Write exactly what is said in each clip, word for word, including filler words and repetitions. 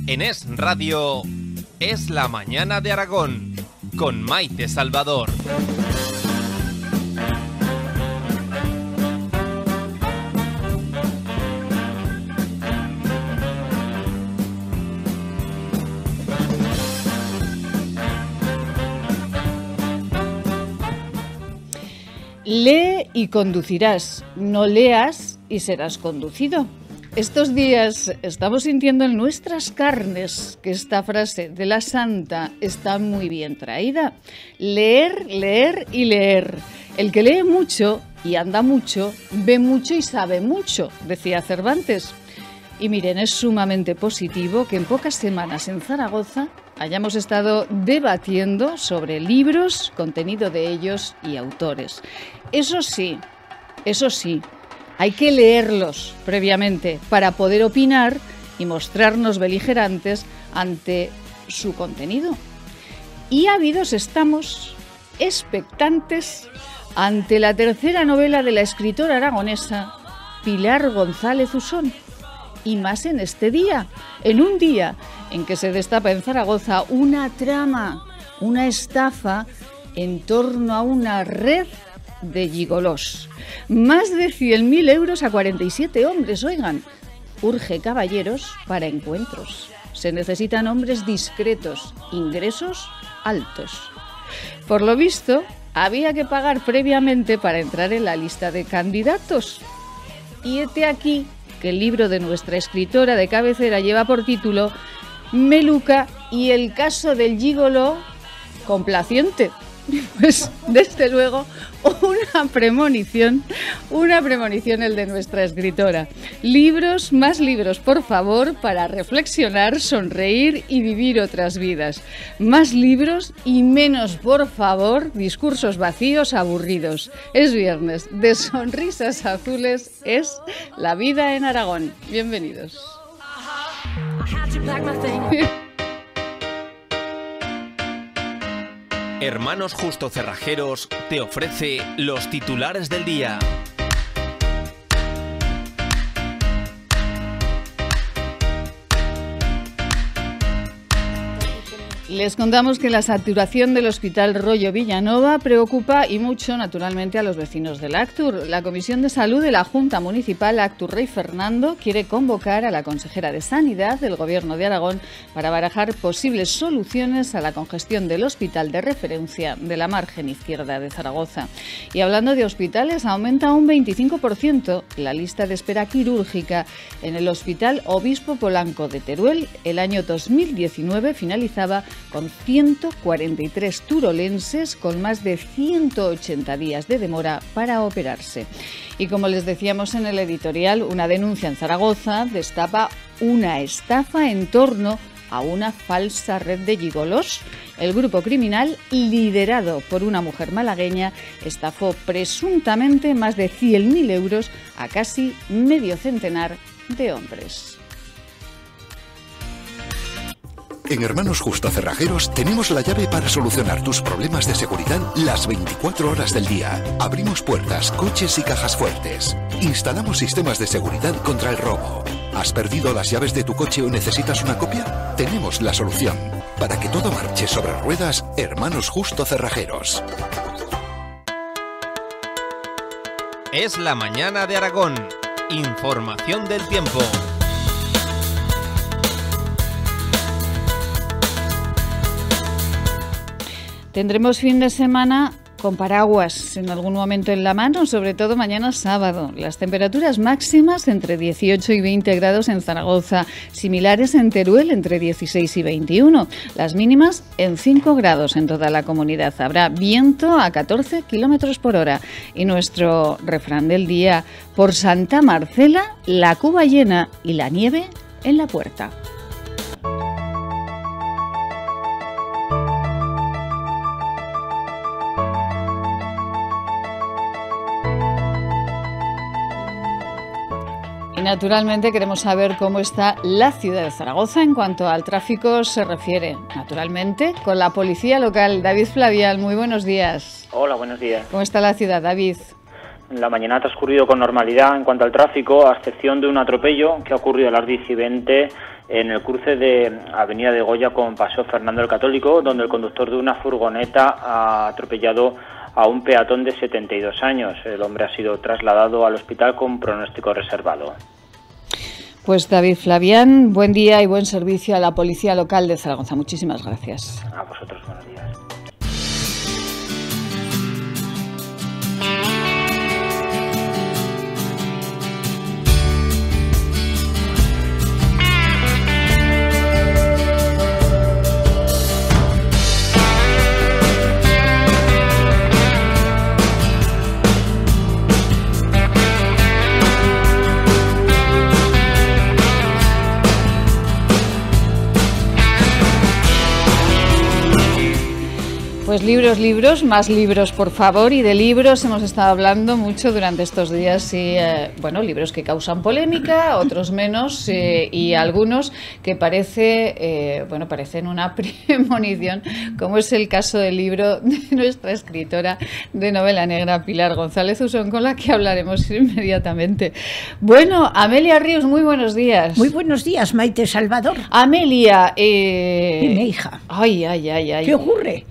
En Es Radio, Es la Mañana de Aragón, con Maite Salvador. Lee y conducirás, no leas y serás conducido. Estos días estamos sintiendo en nuestras carnes que esta frase de la santa está muy bien traída. Leer, leer y leer. El que lee mucho y anda mucho, ve mucho y sabe mucho, decía Cervantes. Y miren, es sumamente positivo que en pocas semanas en Zaragoza hayamos estado debatiendo sobre libros, contenido de ellos y autores. Eso sí, eso sí, hay que leerlos previamente para poder opinar y mostrarnos beligerantes ante su contenido. Y ávidos estamos, expectantes, ante la tercera novela de la escritora aragonesa Pilar González Usón. Y más en este día, en un día en que se destapa en Zaragoza una trama, una estafa en torno a una red de gigolós. Más de cien mil euros a cuarenta y siete hombres, oigan. Urge caballeros para encuentros. Se necesitan hombres discretos, ingresos altos. Por lo visto, había que pagar previamente para entrar en la lista de candidatos. Y hete aquí que el libro de nuestra escritora de cabecera lleva por título Meluca y el caso del gigoló complaciente. Pues desde luego una premonición, una premonición el de nuestra escritora. Libros, más libros, por favor, para reflexionar, sonreír y vivir otras vidas. Más libros y menos, por favor, discursos vacíos, aburridos. Es viernes, de sonrisas azules es la vida en Aragón. Bienvenidos. Hermanos Justo Cerrajeros te ofrece los titulares del día. Les contamos que la saturación del Hospital Rollo Villanova preocupa y mucho, naturalmente, a los vecinos del Actur. La Comisión de Salud de la Junta Municipal Actur Rey Fernando quiere convocar a la consejera de Sanidad del Gobierno de Aragón para barajar posibles soluciones a la congestión del hospital de referencia de la margen izquierda de Zaragoza. Y hablando de hospitales, aumenta un veinticinco por ciento la lista de espera quirúrgica en el Hospital Obispo Polanco de Teruel. El año dos mil diecinueve finalizaba con ciento cuarenta y tres turolenses con más de ciento ochenta días de demora para operarse. Y como les decíamos en el editorial, una denuncia en Zaragoza destapa una estafa en torno a una falsa red de gigolós. El grupo criminal, liderado por una mujer malagueña, estafó presuntamente más de cien mil euros a casi medio centenar de hombres. En Hermanos Justo Cerrajeros tenemos la llave para solucionar tus problemas de seguridad las veinticuatro horas del día. Abrimos puertas, coches y cajas fuertes. Instalamos sistemas de seguridad contra el robo. ¿Has perdido las llaves de tu coche o necesitas una copia? Tenemos la solución. Para que todo marche sobre ruedas, Hermanos Justo Cerrajeros. Es la Mañana de Aragón. Información del tiempo. Tendremos fin de semana con paraguas en algún momento en la mano, sobre todo mañana sábado. Las temperaturas máximas entre dieciocho y veinte grados en Zaragoza, similares en Teruel entre dieciséis y veintiuno. Las mínimas en cinco grados en toda la comunidad. Habrá viento a catorce kilómetros por hora. Y nuestro refrán del día, por Santa Marcela, la cuba llena y la nieve en la puerta. Y naturalmente queremos saber cómo está la ciudad de Zaragoza en cuanto al tráfico se refiere. Naturalmente, con la policía local. David Flavial, muy buenos días. Hola, buenos días. ¿Cómo está la ciudad, David? La mañana ha transcurrido con normalidad en cuanto al tráfico, a excepción de un atropello que ha ocurrido a las diez y veinte en el cruce de Avenida de Goya con Paseo Fernando el Católico, donde el conductor de una furgoneta ha atropellado a un peatón de setenta y dos años. El hombre ha sido trasladado al hospital con pronóstico reservado. Pues David Flavián, buen día y buen servicio a la Policía Local de Zaragoza. Muchísimas gracias. A vosotros, buenos días. Pues libros, libros, más libros, por favor, y de libros hemos estado hablando mucho durante estos días y, eh, bueno, libros que causan polémica, otros menos, eh, y algunos que parece, eh, bueno, parecen una premonición, como es el caso del libro de nuestra escritora de novela negra, Pilar González Usón, con la que hablaremos inmediatamente. Bueno, Amelia Ríos, muy buenos días. Muy buenos días, Maite Salvador. Amelia, eh... Dime, hija. Ay, ay, ay, ay. ¿Qué ocurre?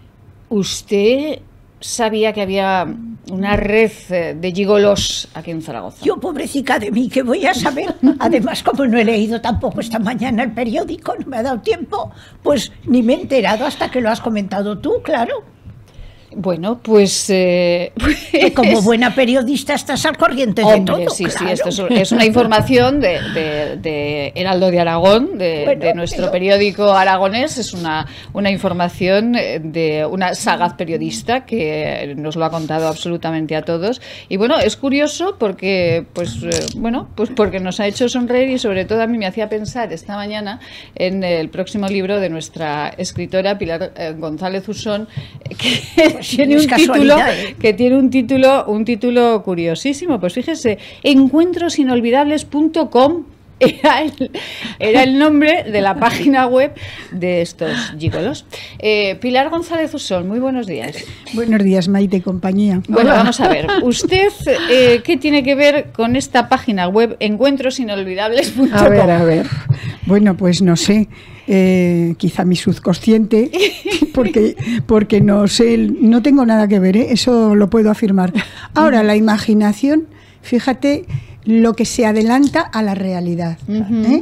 ¿Usted sabía que había una red de gigolos aquí en Zaragoza? Yo, pobrecita de mí, ¿qué voy a saber? Además, como no he leído tampoco esta mañana el periódico, no me ha dado tiempo, pues ni me he enterado hasta que lo has comentado tú, claro. Bueno, pues... Eh, pues como buena periodista estás al corriente hombre, de todo. Sí, claro. sí, esto es, es una información de, de, de Heraldo de Aragón, de, bueno, de nuestro pero... periódico aragonés. Es una, una información de una sagaz periodista que nos lo ha contado absolutamente a todos. Y bueno, es curioso porque, pues, eh, bueno, pues porque nos ha hecho sonreír y sobre todo a mí me hacía pensar esta mañana en el próximo libro de nuestra escritora Pilar eh, González Usón, que tiene un título ¿eh? que tiene un título un título curiosísimo. Pues fíjese, encuentros inolvidables punto com era el, era el nombre de la página web de estos gigolos. Eh, Pilar González Usón, muy buenos días. Buenos días, Maite y compañía. Bueno, vamos a ver. ¿Usted eh, qué tiene que ver con esta página web, encuentros inolvidables punto com? A ver, a ver. Bueno, pues no sé. Eh, quizá mi subconsciente, porque, porque no sé, no tengo nada que ver, ¿eh? Eso lo puedo afirmar. Ahora, la imaginación, fíjate lo que se adelanta a la realidad. ¿eh?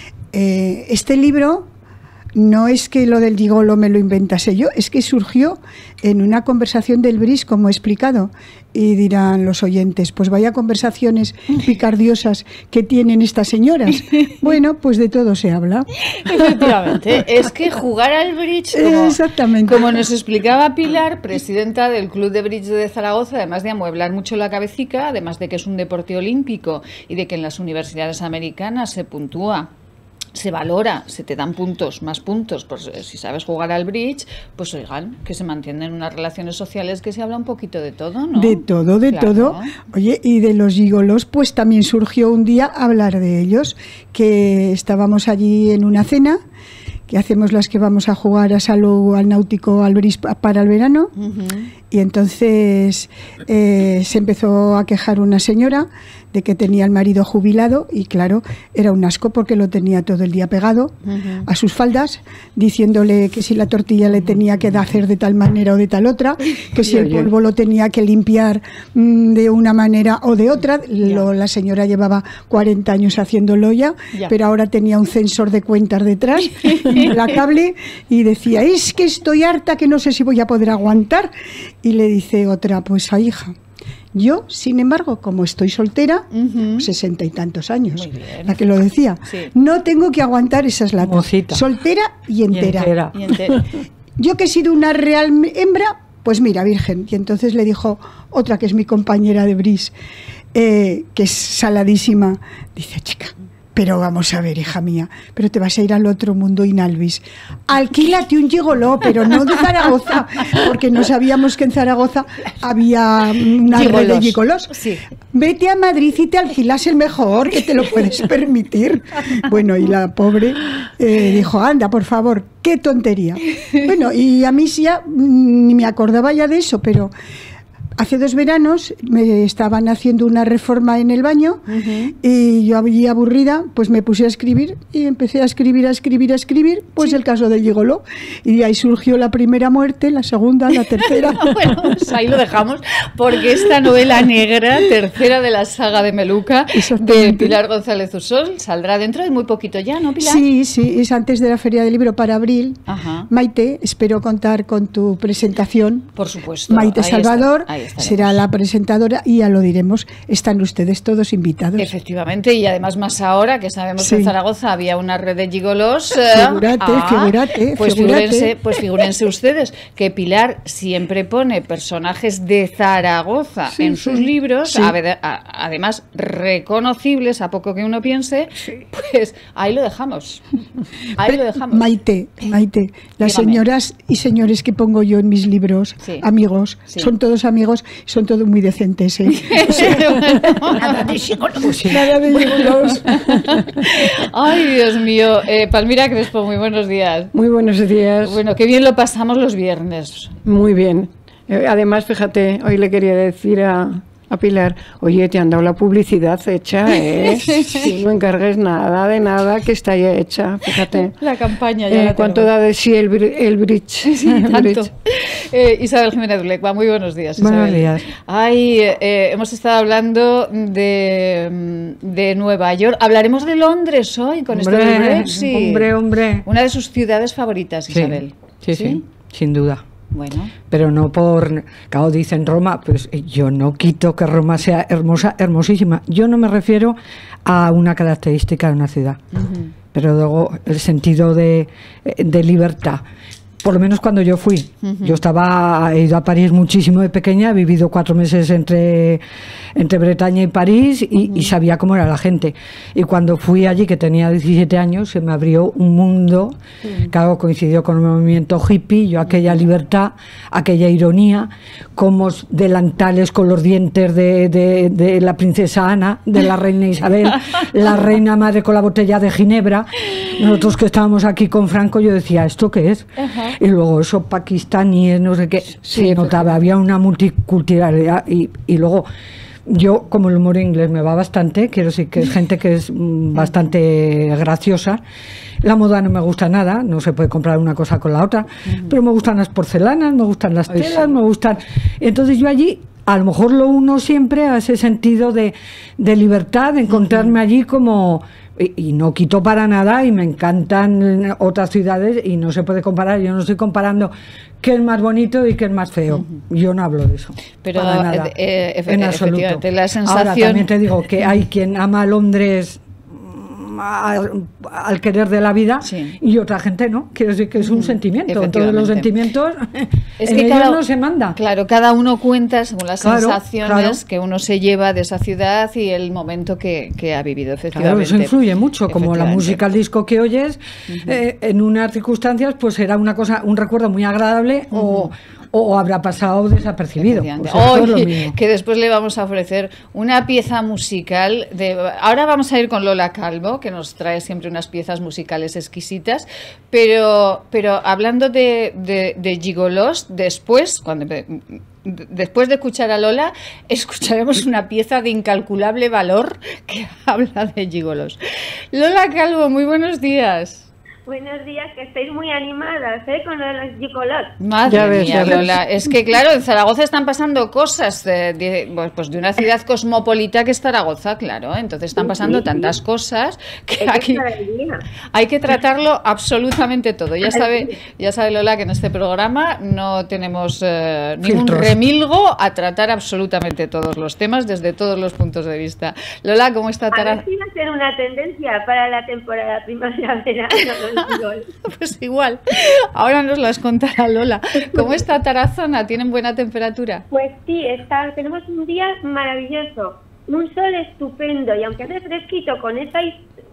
Eh, este libro no es que lo del gigolo me lo inventase yo, es que surgió en una conversación del Bris, como he explicado, y dirán los oyentes, pues vaya conversaciones picardiosas que tienen estas señoras. Bueno, pues de todo se habla. Efectivamente, es que jugar al bridge, como, Exactamente. como nos explicaba Pilar, presidenta del Club de Bridge de Zaragoza, además de amueblar mucho la cabecica, además de que es un deporte olímpico y de que en las universidades americanas se puntúa, se valora, se te dan puntos, más puntos, pues si sabes jugar al bridge, pues oigan, que se mantienen unas relaciones sociales, que se habla un poquito de todo, ¿no? De todo, de claro. todo. Oye, y de los gigolos, pues también surgió un día hablar de ellos, que estábamos allí en una cena, que hacemos las que vamos a jugar a Salou, al náutico, al bridge para el verano, uh-huh. y entonces eh, se empezó a quejar una señora de que tenía el marido jubilado y claro, era un asco porque lo tenía todo el día pegado uh-huh. a sus faldas, diciéndole que si la tortilla le tenía que hacer de tal manera o de tal otra, que si el polvo lo tenía que limpiar mmm, de una manera o de otra. Lo, la señora llevaba cuarenta años haciéndolo ya, ya, pero ahora tenía un sensor de cuentas detrás, implacable, y decía, es que estoy harta, que no sé si voy a poder aguantar. Y le dice otra, pues a hija, yo, sin embargo, como estoy soltera, uh-huh. sesenta y tantos años, la que lo decía, sí. no tengo que aguantar esas latas. Mocita. Soltera y entera. Y entera. Y entera. Yo que he sido una real hembra, pues mira, virgen. Y entonces le dijo otra, que es mi compañera de bris, eh, que es saladísima, dice, chica, pero vamos a ver, hija mía, pero te vas a ir al otro mundo inalvis. Alquílate un gigoló, pero no de Zaragoza, porque no sabíamos que en Zaragoza había una gigolos. red de gigolos. Sí. Vete a Madrid y te alquilas el mejor, que te lo puedes permitir. Bueno, y la pobre eh, dijo, anda, por favor, qué tontería. Bueno, y a mí sí ya ni me acordaba ya de eso, pero... hace dos veranos me estaban haciendo una reforma en el baño uh-huh. y yo allí aburrida, pues me puse a escribir y empecé a escribir, a escribir, a escribir, pues sí. el caso del gigoló. Y de ahí surgió la primera muerte, la segunda, la tercera. Bueno, pues ahí lo dejamos, porque esta novela negra, tercera de la saga de Meluca, de Pilar González Ussol, saldrá dentro de muy poquito ya, ¿no, Pilar? Sí, sí, es antes de la Feria del Libro para abril. Ajá. Maite, espero contar con tu presentación. Por supuesto. Maite ahí Salvador está, será la presentadora y ya lo diremos. Están ustedes todos invitados. Efectivamente, y además más ahora que sabemos sí. que en Zaragoza había una red de gigolos. Figurate, ah, figurate, pues figurate. Figúrense, pues figúrense ustedes que Pilar siempre pone personajes de Zaragoza sí, en sus sí. libros, sí. a ver, a, además reconocibles, a poco que uno piense, sí. pues ahí lo dejamos. Ahí lo dejamos. Maite, Maite, las Dígame. señoras y señores que pongo yo en mis libros, sí. amigos, sí. son todos amigos, son todos muy decentes, ¿eh? O sea, bueno. Nada de psicólogos. Nada de psicólogos. Ay, Dios mío. Eh, Palmira Crespo, muy buenos días. Muy buenos días. Bueno, qué bien lo pasamos los viernes. Muy bien. Eh, además, fíjate, hoy le quería decir a... a Pilar, oye, te han dado la publicidad hecha, ¿eh? Sí, no encargues nada de nada que está ya hecha, fíjate. La campaña ya eh, la ¿Cuánto da de sí el, el bridge? Sí, el tanto. bridge. Eh, Isabel Jiménez Dulecba, muy buenos días, Isabel. Buenos días. Ay, eh, hemos estado hablando de, de Nueva York. Hablaremos de Londres hoy con hombre, esto del Brexit. Hombre, hombre. Una de sus ciudades favoritas, Isabel. Sí, sí, sí, sí, sin duda. Bueno. Pero no por, claro, dicen Roma, pues yo no quito que Roma sea hermosa, hermosísima. Yo no me refiero a una característica de una ciudad, uh-huh. pero luego el sentido de, de libertad. Por lo menos cuando yo fui. Uh-huh. Yo estaba, he ido a París muchísimo de pequeña, he vivido cuatro meses entre, entre Bretaña y París y, uh-huh. y sabía cómo era la gente. Y cuando fui allí, que tenía diecisiete años, se me abrió un mundo, uh-huh. que algo coincidió con el movimiento hippie, yo aquella libertad, aquella ironía, como delantales con los dientes de, de, de la princesa Ana, de la reina Isabel, la reina madre con la botella de Ginebra. Nosotros que estábamos aquí con Franco, yo decía, ¿esto qué es? Uh-huh. Y luego eso pakistaníes, no sé qué, sí, se notaba, había una multiculturalidad y, y luego yo, como el humor inglés me va bastante, quiero decir que es gente que es bastante graciosa. La moda no me gusta nada, no se puede comprar una cosa con la otra, uh-huh. pero me gustan las porcelanas, me gustan las telas, Ay, sí. me gustan... Entonces yo allí, a lo mejor lo uno siempre a ese sentido de, de libertad, de encontrarme uh-huh. allí como... Y, y no quito para nada y me encantan otras ciudades y no se puede comparar. Yo no estoy comparando qué es más bonito y qué es más feo. Uh-huh. Yo no hablo de eso. Pero para nada, eh, eh, en absoluto. La sensación... Ahora también te digo que hay quien ama a Londres al, al querer de la vida sí. y otra gente no. Quiero decir que es un sentimiento. Todos los sentimientos es en que ellos cada, no se manda. Claro, cada uno cuenta según las claro, sensaciones claro. que uno se lleva de esa ciudad y el momento que, que ha vivido, efectivamente. Claro, eso influye mucho, como la música, el disco que oyes, uh-huh. eh, en unas circunstancias pues será una cosa, un recuerdo muy agradable uh-huh. o o habrá pasado desapercibido. Pues Hoy, que después le vamos a ofrecer una pieza musical. De, ahora vamos a ir con Lola Calvo, que nos trae siempre unas piezas musicales exquisitas, pero, pero hablando de, de, de gigolos, después, cuando... Después de escuchar a Lola, escucharemos una pieza de incalculable valor que habla de gigolos. Lola Calvo, muy buenos días. Buenos días, que estáis muy animadas, ¿eh? Con lo de los gigolos. Madre ya ves, mía, ya Lola. Ves. Es que, claro, en Zaragoza están pasando cosas de, de, pues de una ciudad cosmopolita que es Zaragoza, claro. Entonces están pasando sí, sí, tantas sí. cosas que aquí hay que tratarlo absolutamente todo. Ya sabe, ya sabe Lola que en este programa no tenemos eh, ningún remilgo a tratar absolutamente todos los temas desde todos los puntos de vista. Lola, ¿cómo está Tarazona? A ver si va a ser una tendencia para la temporada primavera-verano. Pues igual, ahora nos las contará Lola. ¿Cómo está Tarazona? ¿Tienen buena temperatura? Pues sí, está, tenemos un día maravilloso, un sol estupendo y aunque hace fresquito con esa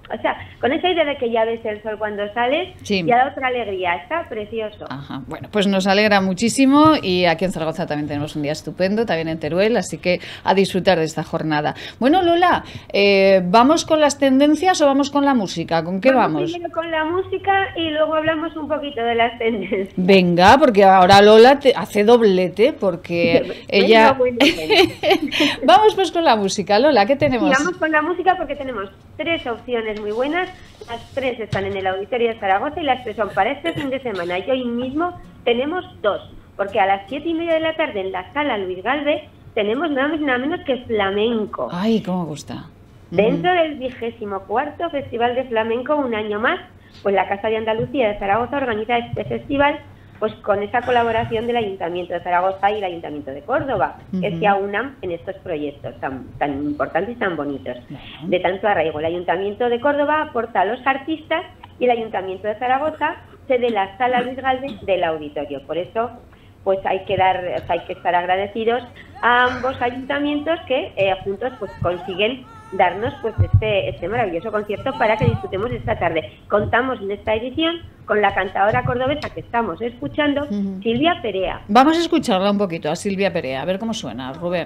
o sea, con esa idea de que ya ves el sol cuando sales, sí. ya da otra alegría, está precioso. Ajá. Bueno, pues nos alegra muchísimo y aquí en Zaragoza también tenemos un día estupendo, también en Teruel, así que a disfrutar de esta jornada. Bueno, Lola, eh, ¿vamos con las tendencias o vamos con la música? ¿Con qué vamos? Vamos primero con la música y luego hablamos un poquito de las tendencias. Venga, porque ahora Lola te hace doblete, porque bueno, ella... Bueno, bueno. Vamos pues con la música, Lola, ¿qué tenemos? Y vamos con la música porque tenemos tres opciones muy buenas, las tres están en el Auditorio de Zaragoza y las tres son para este fin de semana. Y hoy mismo tenemos dos, porque a las siete y media de la tarde en la Sala Luis Galve tenemos nada más y nada menos que flamenco. Ay, cómo me gusta. Dentro del vigésimo cuarto Festival de Flamenco, un año más, pues la Casa de Andalucía de Zaragoza organiza este festival pues con esa colaboración del Ayuntamiento de Zaragoza y el Ayuntamiento de Córdoba, uh-huh. que se aunan en estos proyectos tan, tan importantes y tan bonitos, uh-huh. de tanto arraigo. El Ayuntamiento de Córdoba aporta a los artistas y el Ayuntamiento de Zaragoza cede la Sala Luis Galve del Auditorio. Por eso, pues hay que dar, o sea, hay que estar agradecidos a ambos ayuntamientos que eh, juntos pues consiguen darnos pues este, este maravilloso concierto para que disfrutemos esta tarde. Contamos en esta edición con la cantadora cordobesa que estamos escuchando, uh-huh. Silvia Perea. Vamos a escucharla un poquito a Silvia Perea, a ver cómo suena, Rubén.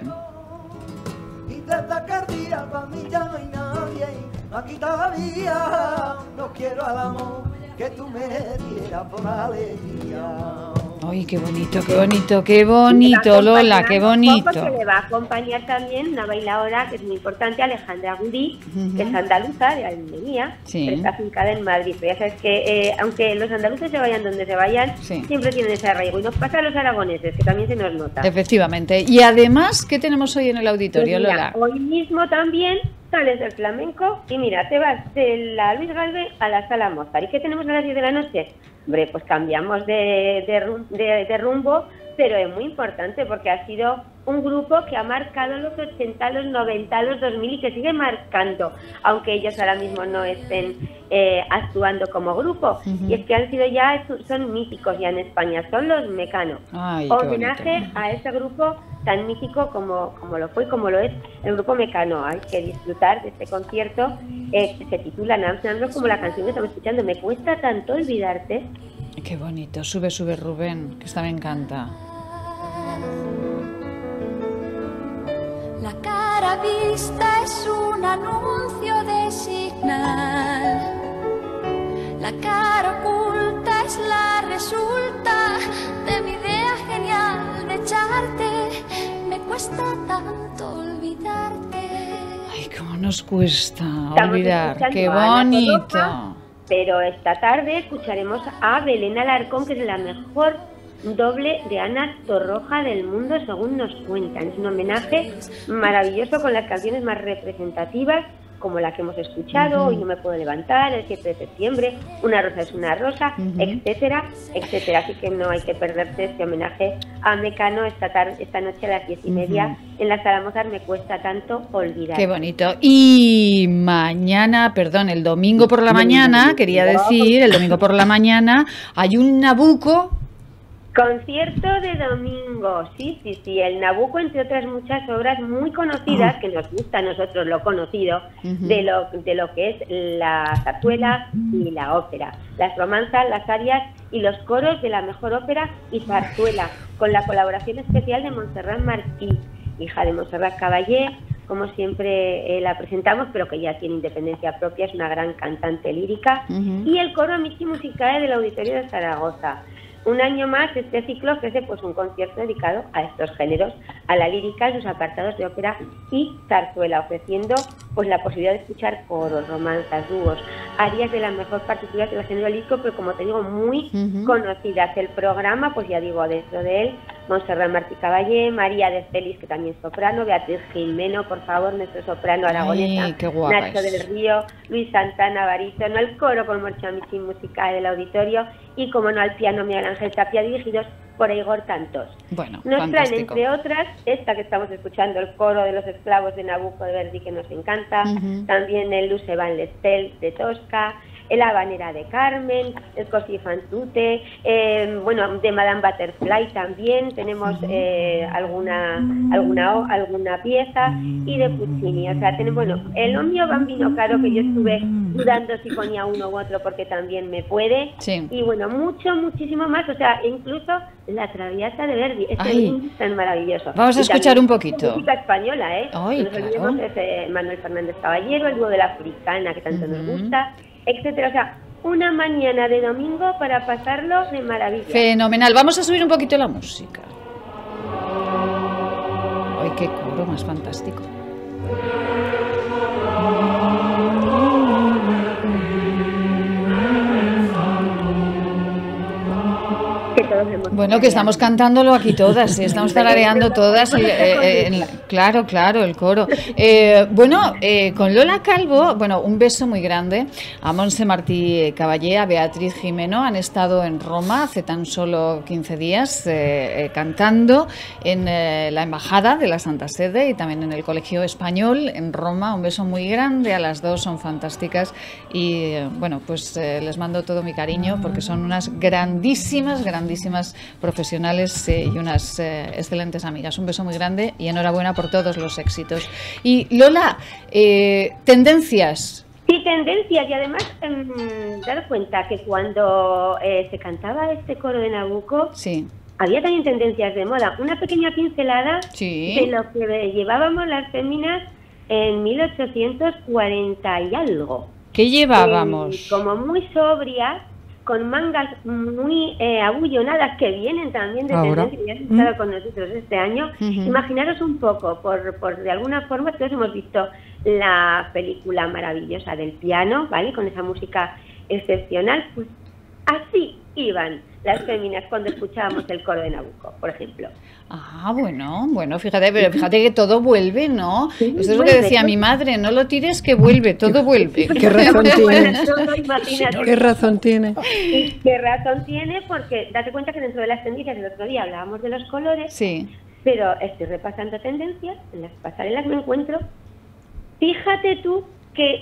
Y desde aquel día para mí ya no hay nadie, aquí todavía no quiero al amor que tú me dieras por alegría. Ay, qué bonito, qué bonito, qué bonito, Lola, qué bonito. Que le va a acompañar también una bailadora que es muy importante, Alejandra Gudí, uh-huh. que es andaluza, de Almería, sí. pero está afincada en Madrid. Pero ya sabes que, eh, aunque los andaluces se vayan donde se vayan, sí. siempre tienen ese arraigo. Y nos pasa a los aragoneses, que también se nos nota. Efectivamente. Y además, ¿qué tenemos hoy en el auditorio, pues mira, Lola? Hoy mismo también sales del flamenco y mira, te vas de la Luis Galve a la Sala Mozart. ¿Y qué tenemos a las diez de la noche? Hombre, pues cambiamos de, de, de, de rumbo, pero es muy importante porque ha sido un grupo que ha marcado los ochenta, los noventa, los dos mil y que sigue marcando, aunque ellos ahora mismo no estén eh, actuando como grupo. Uh-huh. Y es que han sido ya, son míticos ya en España, son los Mecano. Ay, homenaje a ese grupo tan mítico como, como lo fue y como lo es el grupo Mecano. Hay que disfrutar de este concierto, eh, que se titula Namsandro, como la canción que estamos escuchando, Me cuesta tanto olvidarte. Qué bonito, sube, sube Rubén, que esta me encanta. La cara vista es un anuncio de Signal. La cara oculta es la resulta de mi idea genial de echarte. Me cuesta tanto olvidarte. Ay, cómo nos cuesta Estamos olvidar. Qué bonito. Torroja, pero esta tarde escucharemos a Belén Alarcón, que es la mejor doble de Ana Torroja del mundo, según nos cuentan. Es un homenaje maravilloso con las canciones más representativas, como la que hemos escuchado, uh-huh. Hoy no me puedo levantar, el siete de septiembre, Una rosa es una rosa, uh-huh. etcétera, etcétera. Así que no hay que perderse este homenaje a Mecano esta tarde, esta noche a las diez y media uh-huh. en la Sala Mozart. Me cuesta tanto olvidar. Qué bonito. Y mañana, perdón, el domingo por la mañana, quería decir, el domingo por la mañana hay un Nabucco. Concierto de domingo, sí, sí, sí, el Nabucco, entre otras muchas obras muy conocidas, uh-huh. que nos gusta a nosotros lo conocido, uh-huh. de lo de lo que es la zarzuela y la ópera, las romanzas, las arias y los coros de la mejor ópera y zarzuela, con la colaboración especial de Montserrat Martí, hija de Montserrat Caballé, como siempre eh, la presentamos, pero que ya tiene independencia propia, es una gran cantante lírica, uh-huh. y el coro Michi Musicae del Auditorio de Zaragoza. Un año más este ciclo ofrece pues un concierto dedicado a estos géneros, a la lírica, sus apartados de ópera y zarzuela, ofreciendo pues la posibilidad de escuchar coros, romanzas, dúos, arias de las mejor partituras del género lírico, pero como te digo, muy uh-huh. conocidas. El programa, pues ya digo, dentro de él, Montserrat Martí Caballé, María de Félix, que también es soprano, Beatriz Gimeno, por favor, nuestro soprano aragonesa, Nacho del Río, Luis Santana, barítono, el coro con Michi Musicae del Auditorio y, como no, al piano Miguel Ángel Tapia, dirigidos por Igor Tantos. Bueno, nos fantástico. traen, entre otras, esta que estamos escuchando, el coro de los esclavos de Nabucco de Verdi, que nos encanta, uh-huh. también el Luce Van Lestel de Tosca, La Habanera de Carmen, el Così fan tutte, eh, bueno, de Madame Butterfly también tenemos eh, alguna, alguna, alguna pieza, y de Puccini. O sea, tenemos, bueno, el Omnio Bambino Caro, que yo estuve dudando si ponía uno u otro porque también me puede, sí. Y bueno, mucho, muchísimo más, o sea, incluso La Traviata de Verdi, este es tan maravilloso. Vamos a y escuchar un poquito. Música española, ¿eh? Ay, no nos claro. olvidemos de ese Manuel Fernández Caballero, el dúo de la Africana, que tanto uh-huh. nos gusta, etcétera. O sea, una mañana de domingo para pasarlo de maravilla. Fenomenal. Vamos a subir un poquito la música. Ay, qué coro más fantástico. Bueno, que estamos cantándolo aquí todas, ¿eh? Estamos tarareando todas, el, eh, eh, claro, claro, el coro. Eh, bueno, eh, con Lola Calvo, bueno, un beso muy grande a Montse Martí Caballé, a Beatriz Jimeno, han estado en Roma hace tan solo quince días eh, eh, cantando en eh, la Embajada de la Santa Sede y también en el Colegio Español en Roma. Un beso muy grande a las dos, son fantásticas y eh, bueno, pues eh, les mando todo mi cariño porque son unas grandísimas, grandísimas profesionales eh, y unas eh, excelentes amigas. Un beso muy grande y enhorabuena por todos los éxitos. Y Lola, eh, tendencias. Sí, tendencias, y además eh, dar cuenta que cuando eh, se cantaba este coro de Nabucco, sí. había también tendencias de moda. Una pequeña pincelada sí. de lo que llevábamos las féminas en mil ochocientos cuarenta y algo. ¿Qué llevábamos? Eh, como muy sobrias, con mangas muy eh, abullonadas, que vienen también de Ahora. tendencia, y han estado ¿Mm? con nosotros este año. Uh-huh. Imaginaros un poco, por, por de alguna forma, todos hemos visto la película maravillosa del piano, ¿vale? Con esa música excepcional, pues así iban las féminas cuando escuchábamos el coro de Nabucco, por ejemplo. Ah, bueno, bueno, fíjate, pero fíjate que todo vuelve, ¿no? Sí, Esto es lo vuelve, que decía ¿no? mi madre, no lo tires que vuelve, todo vuelve. ¿Qué razón tiene? Imagínate. ¿Qué razón tiene? ¿Qué razón tiene? Porque date cuenta que dentro de las tendencias, el otro día hablábamos de los colores, sí. pero estoy repasando tendencias, en las pasarelas me encuentro, fíjate tú, que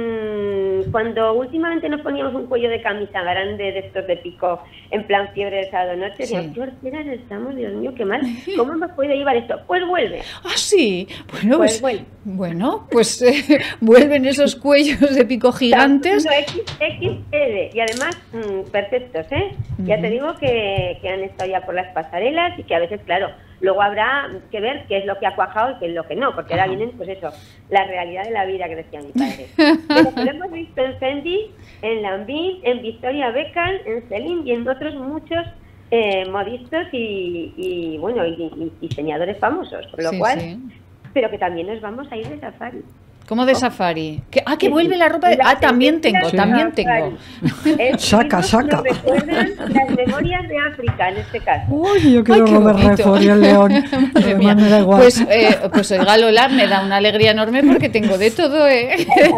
mmm, cuando últimamente nos poníamos un cuello de camisa grande de estos de pico en plan fiebre de sábado noche, sí. decíamos, qué horteras estamos, Dios mío, qué mal, ¿cómo hemos podido llevar esto? Pues vuelve. Ah, sí, bueno, pues, pues, vuelve. bueno, pues eh, vuelven esos cuellos de pico gigantes. X X L y además mmm, perfectos, ¿eh? Uh-huh. Ya te digo que, que han estado ya por las pasarelas y que a veces, claro, luego habrá que ver qué es lo que ha cuajado y qué es lo que no, porque ahora vienen, pues eso, la realidad de la vida que decía mi padre. Pero lo hemos visto en Fendi, en Lambin, en Victoria Beckham, en Celine y en otros muchos eh, modistas y, y, bueno, y, y diseñadores famosos, con lo sí, cual, sí. pero que también nos vamos a ir de safari. ¿Cómo de safari? ¿Qué? Ah, que vuelve la ropa de... Ah, también tengo, sí. también tengo. Es, saca, saca. Nos recuerdan las memorias de África, en este caso. Uy, yo quiero Robert Redford y el león. Mía. Me da igual. Pues, eh, pues oiga, Lola, me da una alegría enorme porque tengo de todo, ¿eh?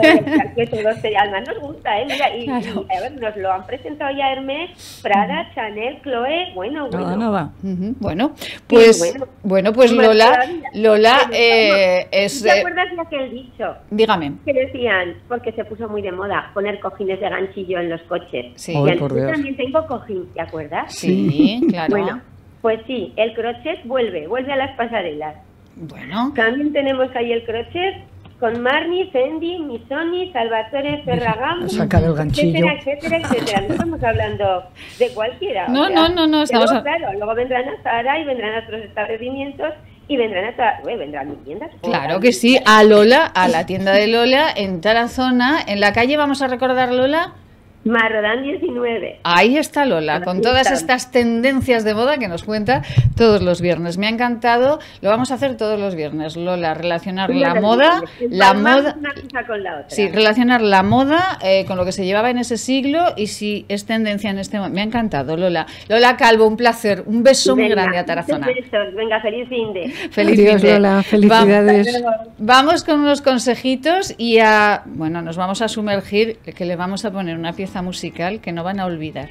Que todo se, además nos gusta, ¿eh? Mira, y, claro. y a ver, nos lo han presentado ya Hermès, Prada, Chanel, Chloé, bueno, bueno. Nada, nada. Uh-huh. Bueno, pues, sí, bueno. bueno, pues Lola, Lola eh, es... ¿Te acuerdas de aquel dicho? Dígame. Que decían, porque se puso muy de moda, poner cojines de ganchillo en los coches. Sí. Y Ay, por Dios. Yo también tengo cojín, ¿te acuerdas? Sí, claro. Bueno, pues sí, el crochet vuelve, vuelve a las pasarelas. Bueno. También tenemos ahí el crochet con Marni, Fendi, Missoni, Salvatore Ferragamo, sacar el ganchillo, etcétera, etcétera, etcétera. No estamos hablando de cualquiera. No, o sea, no, no, no. Estamos luego, a... claro, luego vendrán a Zara y vendrán a otros establecimientos y vendrán a uy, vendrán mis tiendas. Claro que sí, a Lola, a la tienda de Lola, en Tarazona, en la calle, vamos a recordar, Lola. Marrodán diecinueve. Ahí está Lola, con todas estas tendencias de moda que nos cuenta todos los viernes. Me ha encantado, lo vamos a hacer todos los viernes, Lola, relacionar la moda, la moda, una cosa con la otra. Sí, relacionar la moda eh, con lo que se llevaba en ese siglo y si es tendencia en este momento. Me ha encantado, Lola. Lola Calvo, un placer, un beso venga, muy grande a Tarazona. Besos. Venga, feliz fin de. Feliz Adiós, fin de. Lola, felicidades. Vamos, vamos con unos consejitos y a, bueno, nos vamos a sumergir, que le vamos a poner una pieza musical que no van a olvidar.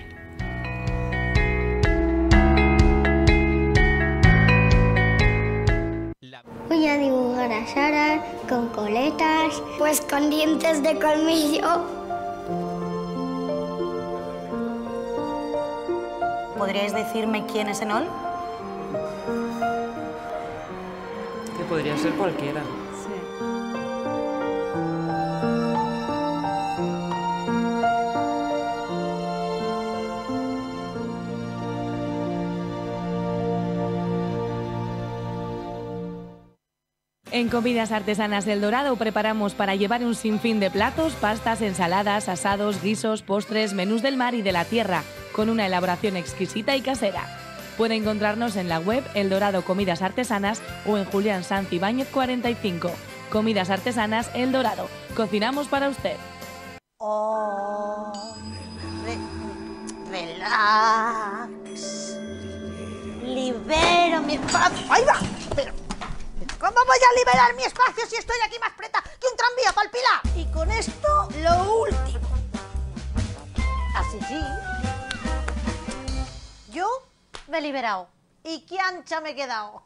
Voy a dibujar a Sara con coletas, pues con dientes de colmillo. ¿Podríais decirme quién es Enol? Que podría ser cualquiera. En Comidas Artesanas del Dorado preparamos para llevar un sinfín de platos, pastas, ensaladas, asados, guisos, postres, menús del mar y de la tierra, con una elaboración exquisita y casera. Puede encontrarnos en la web El Dorado Comidas Artesanas o en Julián Sanz Ibáñez cuarenta y cinco. Comidas Artesanas El Dorado. Cocinamos para usted. Oh, re, relax. Libero mi espacio. ¡Ahí va! Pero, ¿cómo voy a liberar mi espacio si estoy aquí más preta que un tranvía para el Pilar? Y con esto, lo último. Así sí. Yo me he liberado. ¿Y qué ancha me he quedado?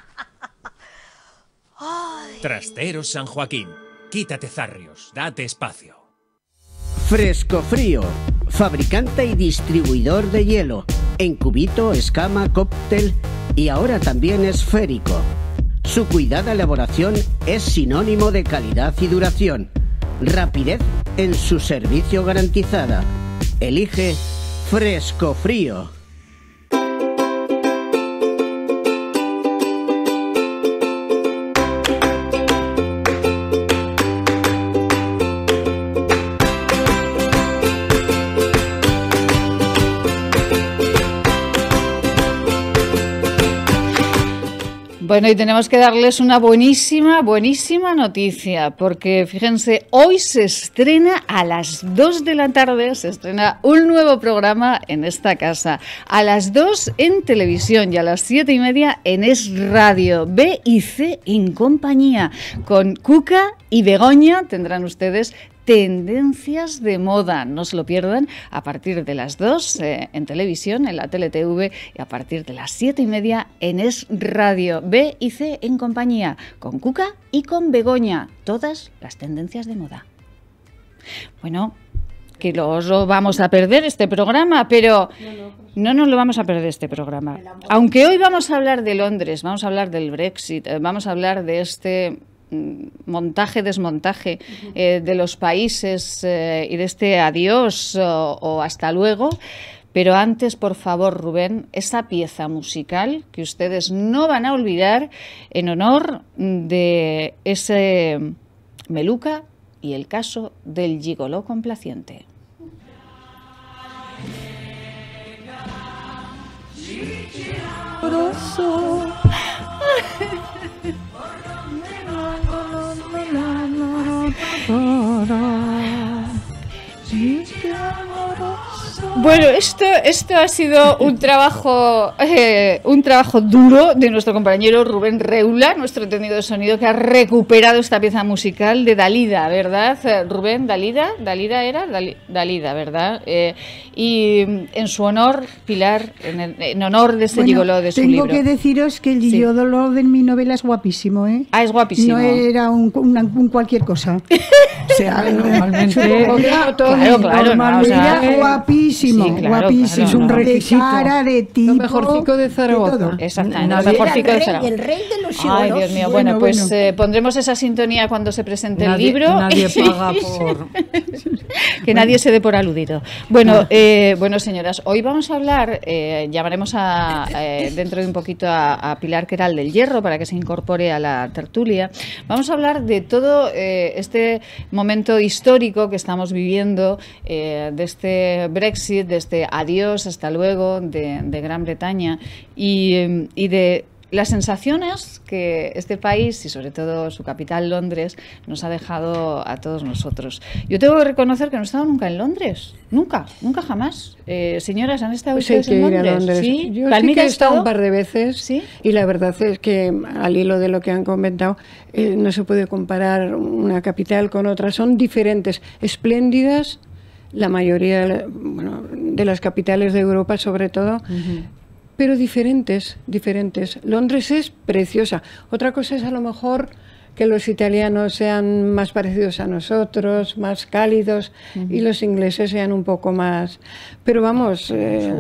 Ay. Trasteros San Joaquín. Quítate zarrios, date espacio. Fresco Frío, fabricante y distribuidor de hielo, en cubito, escama, cóctel y ahora también esférico. Su cuidada elaboración es sinónimo de calidad y duración. Rapidez en su servicio garantizada. Elige Fresco Frío. Bueno, y tenemos que darles una buenísima, buenísima noticia, porque fíjense, hoy se estrena a las dos de la tarde, se estrena un nuevo programa en esta casa. A las dos en televisión y a las siete y media en Es Radio, B y C en compañía. Con Cuca y Begoña tendrán ustedes Tendencias de Moda, no se lo pierdan, a partir de las dos eh, en televisión, en la T L T V, y a partir de las siete y media en Es Radio, B y C en compañía, con Cuca y con Begoña, todas las tendencias de moda. Bueno, que los vamos a perder este programa, pero no nos lo vamos a perder este programa. Aunque hoy vamos a hablar de Londres, vamos a hablar del Brexit, vamos a hablar de este montaje, desmontaje eh, de los países eh, y de este adiós o, o hasta luego. Pero antes, por favor, Rubén, esa pieza musical que ustedes no van a olvidar en honor de ese Meluca y el caso del gigoló complaciente. Bueno, esto, esto ha sido un trabajo eh, un trabajo duro de nuestro compañero Rubén Reula, nuestro técnico de sonido, que ha recuperado esta pieza musical de Dalida, ¿verdad? Rubén, Dalida, Dalida era Dali, Dalida, ¿verdad? Eh, y en su honor, Pilar, en, el, en honor de ese bueno, gigoló de su tengo libro. que deciros que el Sí. gigoló de mi novela es guapísimo, ¿eh? Ah, es guapísimo. No era un, una- un cualquier cosa. O sea, Normalmente- era- Claro, claro, no, o sea, era guapísimo, sí, claro, guapísimo. claro, Es un no. requisito. De cara, de tipo. Lo mejorcico de Zaragoza. de todo. Exactamente, Nadie- lo mejorcico de Era Zaragoza. el rey de los Ay, gigolos. Dios mío, Bueno, bueno, pues bueno. eh, pondremos esa sintonía cuando se presente Nadie- el libro. nadie paga por- Que nadie se dé por aludido. Bueno, eh, bueno, señoras, hoy vamos a hablar, eh, llamaremos a, eh, dentro de un poquito a, a Pilar Queral del Hierro para que se incorpore a la tertulia. Vamos a hablar de todo eh, este momento histórico que estamos viviendo, eh, de este Brexit, de este adiós, hasta luego, de, de Gran Bretaña y, eh, y de las sensaciones que este país y sobre todo su capital, Londres, nos ha dejado a todos nosotros. Yo tengo que reconocer que no he estado nunca en Londres, nunca, nunca jamás. Eh, señoras, ¿han estado Pues hay ustedes que en ir a Londres? Londres. ¿Sí? Yo sí ¿Palmira que he ha estado un estado? par de veces y la verdad es que al hilo de lo que han comentado eh, no se puede comparar una capital con otra. Son diferentes, espléndidas, la mayoría bueno, de las capitales de Europa sobre todo, Ujú. pero diferentes, diferentes. Londres es preciosa. Otra cosa es a lo mejor que los italianos sean más parecidos a nosotros, más cálidos, uh-huh. y los ingleses sean un poco más... Pero vamos, eh,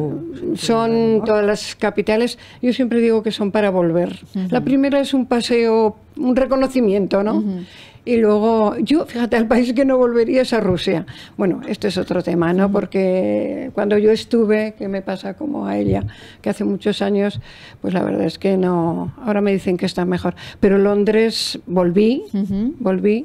son todas las capitales, yo siempre digo que son para volver. Uh-huh. La primera es un paseo, un reconocimiento, ¿no? Uh-huh. Y luego, yo, fíjate, al país que no volvería es a Rusia. Bueno, esto es otro tema, ¿no? Porque cuando yo estuve, que me pasa como a ella, que hace muchos años, pues la verdad es que no, ahora me dicen que está mejor. Pero Londres volví, uh-huh. volví.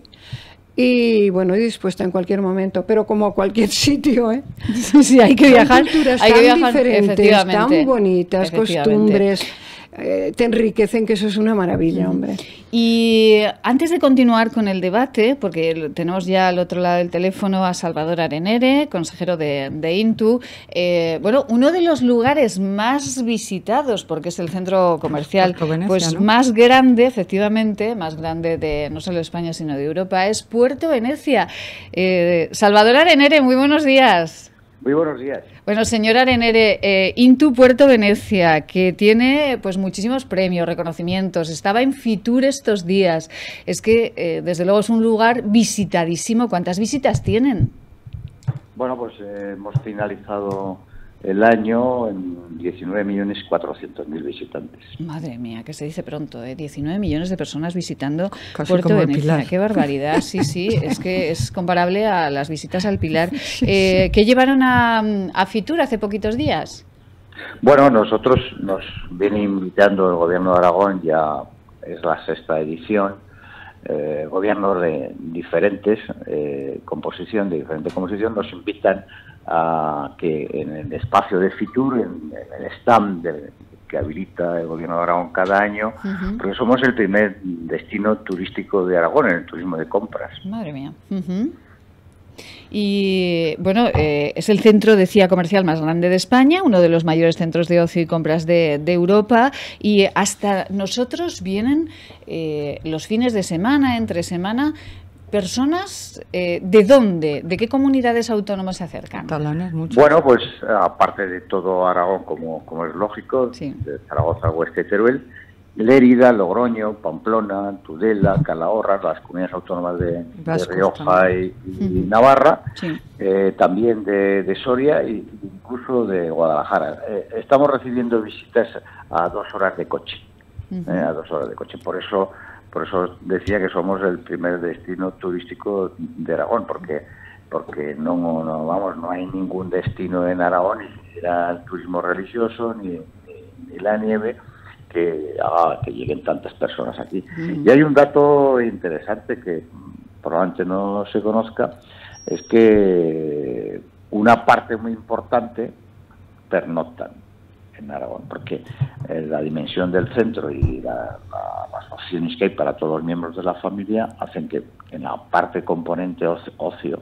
Y bueno, y dispuesta en cualquier momento, pero como cualquier sitio, ¿eh? Sí, sí, hay que viajar. Culturas hay tan que viajar, diferentes, tan bonitas, costumbres. Eh, te enriquecen, que eso es una maravilla, hombre. Y antes de continuar con el debate, porque tenemos ya al otro lado del teléfono a Salvador Arenere, consejero de, de INTU, eh, bueno, uno de los lugares más visitados, porque es el centro comercial Venecia, pues ¿no? más grande, efectivamente, más grande de no solo España, sino de Europa, es Puerto Venecia. Eh, Salvador Arenere, muy buenos días. Muy buenos días. Bueno, señor Arenere, eh, INTU Puerto Venecia, que tiene pues muchísimos premios, reconocimientos, estaba en Fitur estos días. Es que, eh, desde luego, es un lugar visitadísimo. ¿Cuántas visitas tienen? Bueno, pues eh, hemos finalizado el año en diecinueve millones cuatrocientos mil visitantes. Madre mía, que se dice pronto, ¿eh? diecinueve millones de personas visitando Casi Puerto Venecia. Qué barbaridad, sí, sí, es que es comparable a las visitas al Pilar. Eh, ¿Qué llevaron a, a Fitur hace poquitos días? Bueno, nosotros nos viene invitando el Gobierno de Aragón, ya es la sexta edición, eh, gobiernos de diferentes eh, composición, de diferente composición, nos invitan a que en el espacio de Fitur, en, en el stand de, que habilita el Gobierno de Aragón cada año, uh-huh. porque somos el primer destino turístico de Aragón en el turismo de compras. Madre mía. Uh-huh. Y bueno, eh, es el centro, decía, comercial más grande de España, uno de los mayores centros de ocio y compras de, de Europa, y hasta nosotros vienen eh, los fines de semana, entre semana, personas, eh, ¿de dónde? ¿De qué comunidades autónomas se acercan? Bueno, pues aparte de todo Aragón, como, como es lógico, sí. de Zaragoza, Huesca y Teruel, Lérida, Logroño, Pamplona, Tudela, Calahorra, las comunidades autónomas de, de Rioja y, y uh-huh. Navarra, sí. eh, también de, de Soria e incluso de Guadalajara. Eh, estamos recibiendo visitas a dos horas de coche, uh-huh. eh, a dos horas de coche. Por eso, por eso decía que somos el primer destino turístico de Aragón, porque porque no, no vamos, no hay ningún destino en Aragón, ni siquiera el turismo religioso ni, ni, ni la nieve, que haga que lleguen tantas personas aquí. Mm. Y hay un dato interesante que probablemente no se conozca, es que una parte muy importante pernoctan en Aragón, porque eh, la dimensión del centro y la, la, las opciones que hay para todos los miembros de la familia hacen que en la parte componente ocio, ocio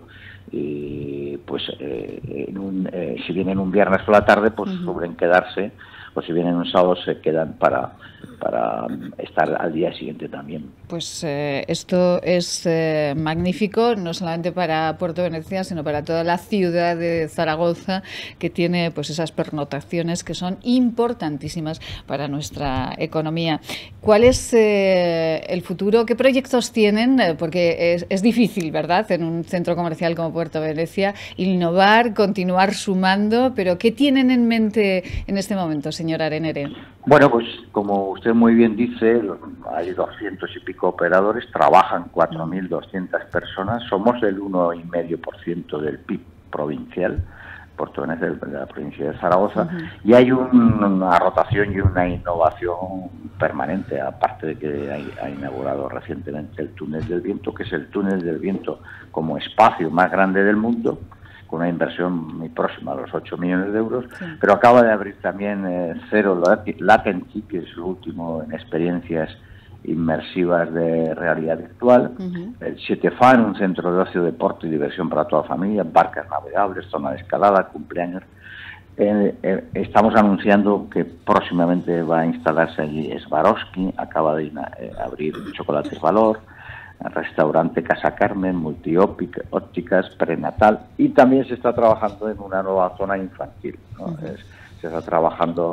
y pues eh, en un, eh, si vienen un viernes por la tarde, pues uh-huh. suelen quedarse, o si vienen un sábado se quedan para, para estar al día siguiente también. Pues eh, esto es eh, magnífico, no solamente para Puerto Venecia, sino para toda la ciudad de Zaragoza, que tiene pues esas pernotaciones que son importantísimas para nuestra economía. ¿Cuál es eh, el futuro? ¿Qué proyectos tienen? Porque es, es difícil, ¿verdad?, en un centro comercial como Puerto Venecia, innovar, continuar sumando, pero ¿qué tienen en mente en este momento, señor Arenere? Bueno, pues como usted muy bien dice, hay doscientos y pico operadores, trabajan cuatro mil doscientas personas, somos el uno coma cinco por ciento del P I B provincial, Puerto Venecia, de la provincia de Zaragoza, uh-huh. y hay un, una rotación y una innovación permanente, aparte de que ha, ha inaugurado recientemente el túnel del viento, que es el túnel del viento como espacio más grande del mundo, con una inversión muy próxima a los ocho millones de euros, sí. pero acaba de abrir también eh, Zero Latency, que es lo último en experiencias inmersivas de realidad virtual, uh-huh. el siete Fan, un centro de ocio, deporte y diversión para toda la familia, barcas navegables, zona de escalada, cumpleaños. Eh, eh, estamos anunciando que próximamente va a instalarse allí Swarovski, acaba de eh, abrir Chocolates Valor, restaurante Casa Carmen, multiópticas, prenatal, y también se está trabajando en una nueva zona infantil, ¿no? Uh-huh. es, se está trabajando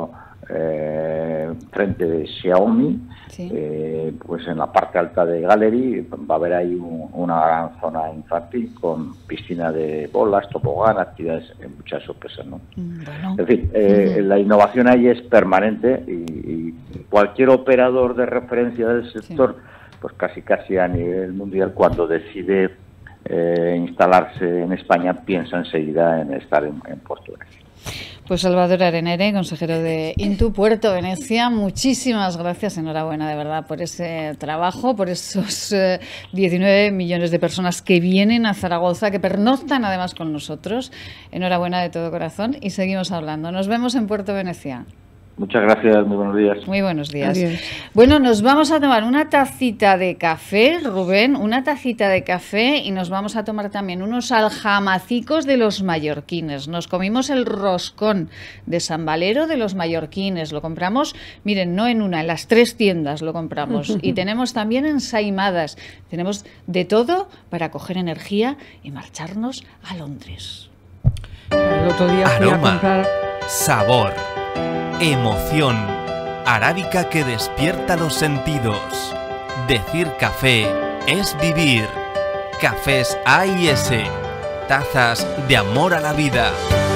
eh, frente de Xiaomi, sí. eh, pues en la parte alta de Gallery va a haber ahí un, una gran zona infantil con piscina de bolas, tobogán, actividades, muchas sorpresas, ¿no? Bueno. En fin, eh, uh-huh. la innovación ahí es permanente y, y cualquier operador de referencia del sector, sí. pues casi casi a nivel mundial, cuando decide eh, instalarse en España, piensa enseguida en estar en, en Puerto Venecia. Pues Salvador Arenere, consejero de INTU Puerto Venecia, muchísimas gracias, enhorabuena de verdad por ese trabajo, por esos eh, diecinueve millones de personas que vienen a Zaragoza, que pernoctan además con nosotros. Enhorabuena de todo corazón y seguimos hablando. Nos vemos en Puerto Venecia. Muchas gracias, muy buenos días. Muy buenos días. Adiós. Bueno, nos vamos a tomar una tacita de café, Rubén, una tacita de café y nos vamos a tomar también unos aljamacicos de los mallorquines. Nos comimos el roscón de San Valero de los mallorquines. Lo compramos, miren, no en una, en las tres tiendas lo compramos. Y tenemos también ensaimadas. Tenemos de todo para coger energía y marcharnos a Londres. El otro día fui Aroma, a comprar... sabor, emoción, arábica que despierta los sentidos. Decir café es vivir. Cafés A y S, tazas de amor a la vida.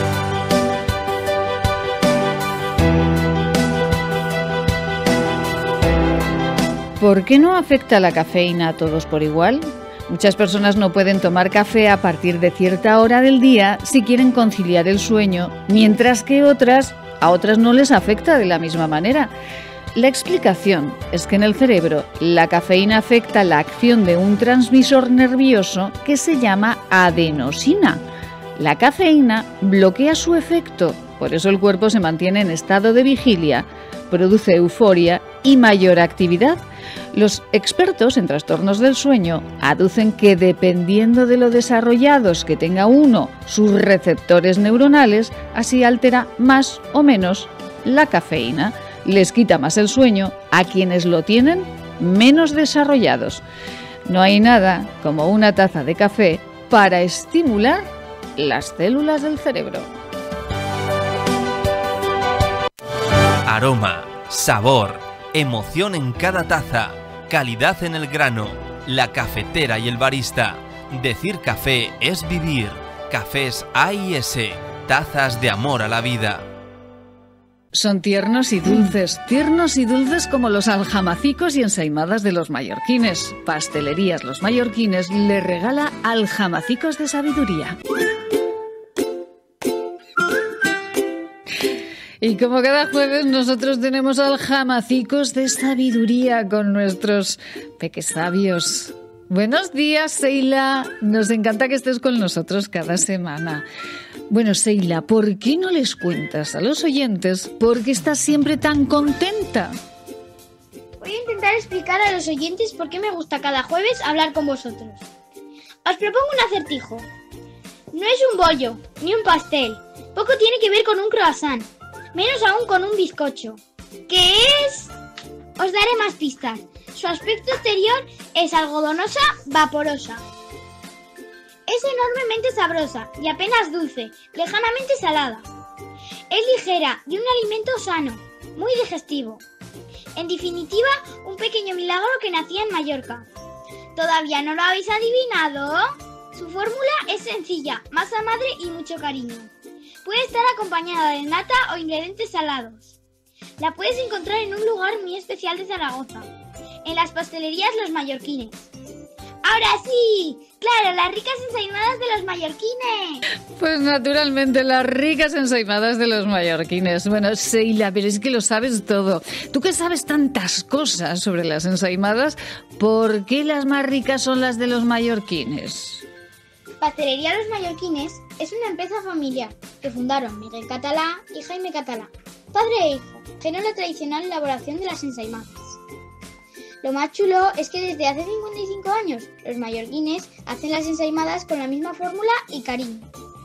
¿Por qué no afecta la cafeína a todos por igual? Muchas personas no pueden tomar café a partir de cierta hora del día si quieren conciliar el sueño, mientras que otras, a otras no les afecta de la misma manera. La explicación es que en el cerebro la cafeína afecta la acción de un transmisor nervioso que se llama adenosina. La cafeína bloquea su efecto, por eso el cuerpo se mantiene en estado de vigilia, produce euforia y mayor actividad. Los expertos en trastornos del sueño aducen que dependiendo de lo desarrollados que tenga uno sus receptores neuronales, así altera más o menos la cafeína. Les quita más el sueño a quienes lo tienen menos desarrollados. No hay nada como una taza de café para estimular las células del cerebro. Aroma, sabor, emoción en cada taza, calidad en el grano, la cafetera y el barista. Decir café es vivir. Cafés A y S, tazas de amor a la vida. Son tiernos y dulces, tiernos y dulces como los aljamacicos y ensaimadas de los mallorquines. Pastelerías Los Mallorquines le regala aljamacicos de sabiduría. Y como cada jueves nosotros tenemos aljamacicos de sabiduría con nuestros peques sabios. Buenos días, Seila. Nos encanta que estés con nosotros cada semana. Bueno, Seila, ¿por qué no les cuentas a los oyentes por qué estás siempre tan contenta? Voy a intentar explicar a los oyentes por qué me gusta cada jueves hablar con vosotros. Os propongo un acertijo. No es un bollo, ni un pastel. Poco tiene que ver con un croissant. Menos aún con un bizcocho. ¿Qué es? Os daré más pistas. Su aspecto exterior es algodonosa, vaporosa. Es enormemente sabrosa y apenas dulce, lejanamente salada. Es ligera y un alimento sano, muy digestivo. En definitiva, un pequeño milagro que nacía en Mallorca. ¿Todavía no lo habéis adivinado? Su fórmula es sencilla, masa madre y mucho cariño. Puede estar acompañada de nata o ingredientes salados. La puedes encontrar en un lugar muy especial de Zaragoza, en las pastelerías Los Mallorquines. ¡Ahora sí! ¡Claro, las ricas ensaimadas de los mallorquines! Pues naturalmente, las ricas ensaimadas de los mallorquines. Bueno, Seila, pero es que lo sabes todo. Tú que sabes tantas cosas sobre las ensaimadas, ¿por qué las más ricas son las de los mallorquines? Pastelería Los Mallorquines es una empresa familiar que fundaron Miguel Catalá y Jaime Catalá, padre e hijo, que era la tradicional elaboración de las ensaimadas. Lo más chulo es que desde hace cincuenta y cinco años los mallorquines hacen las ensaimadas con la misma fórmula y cariño.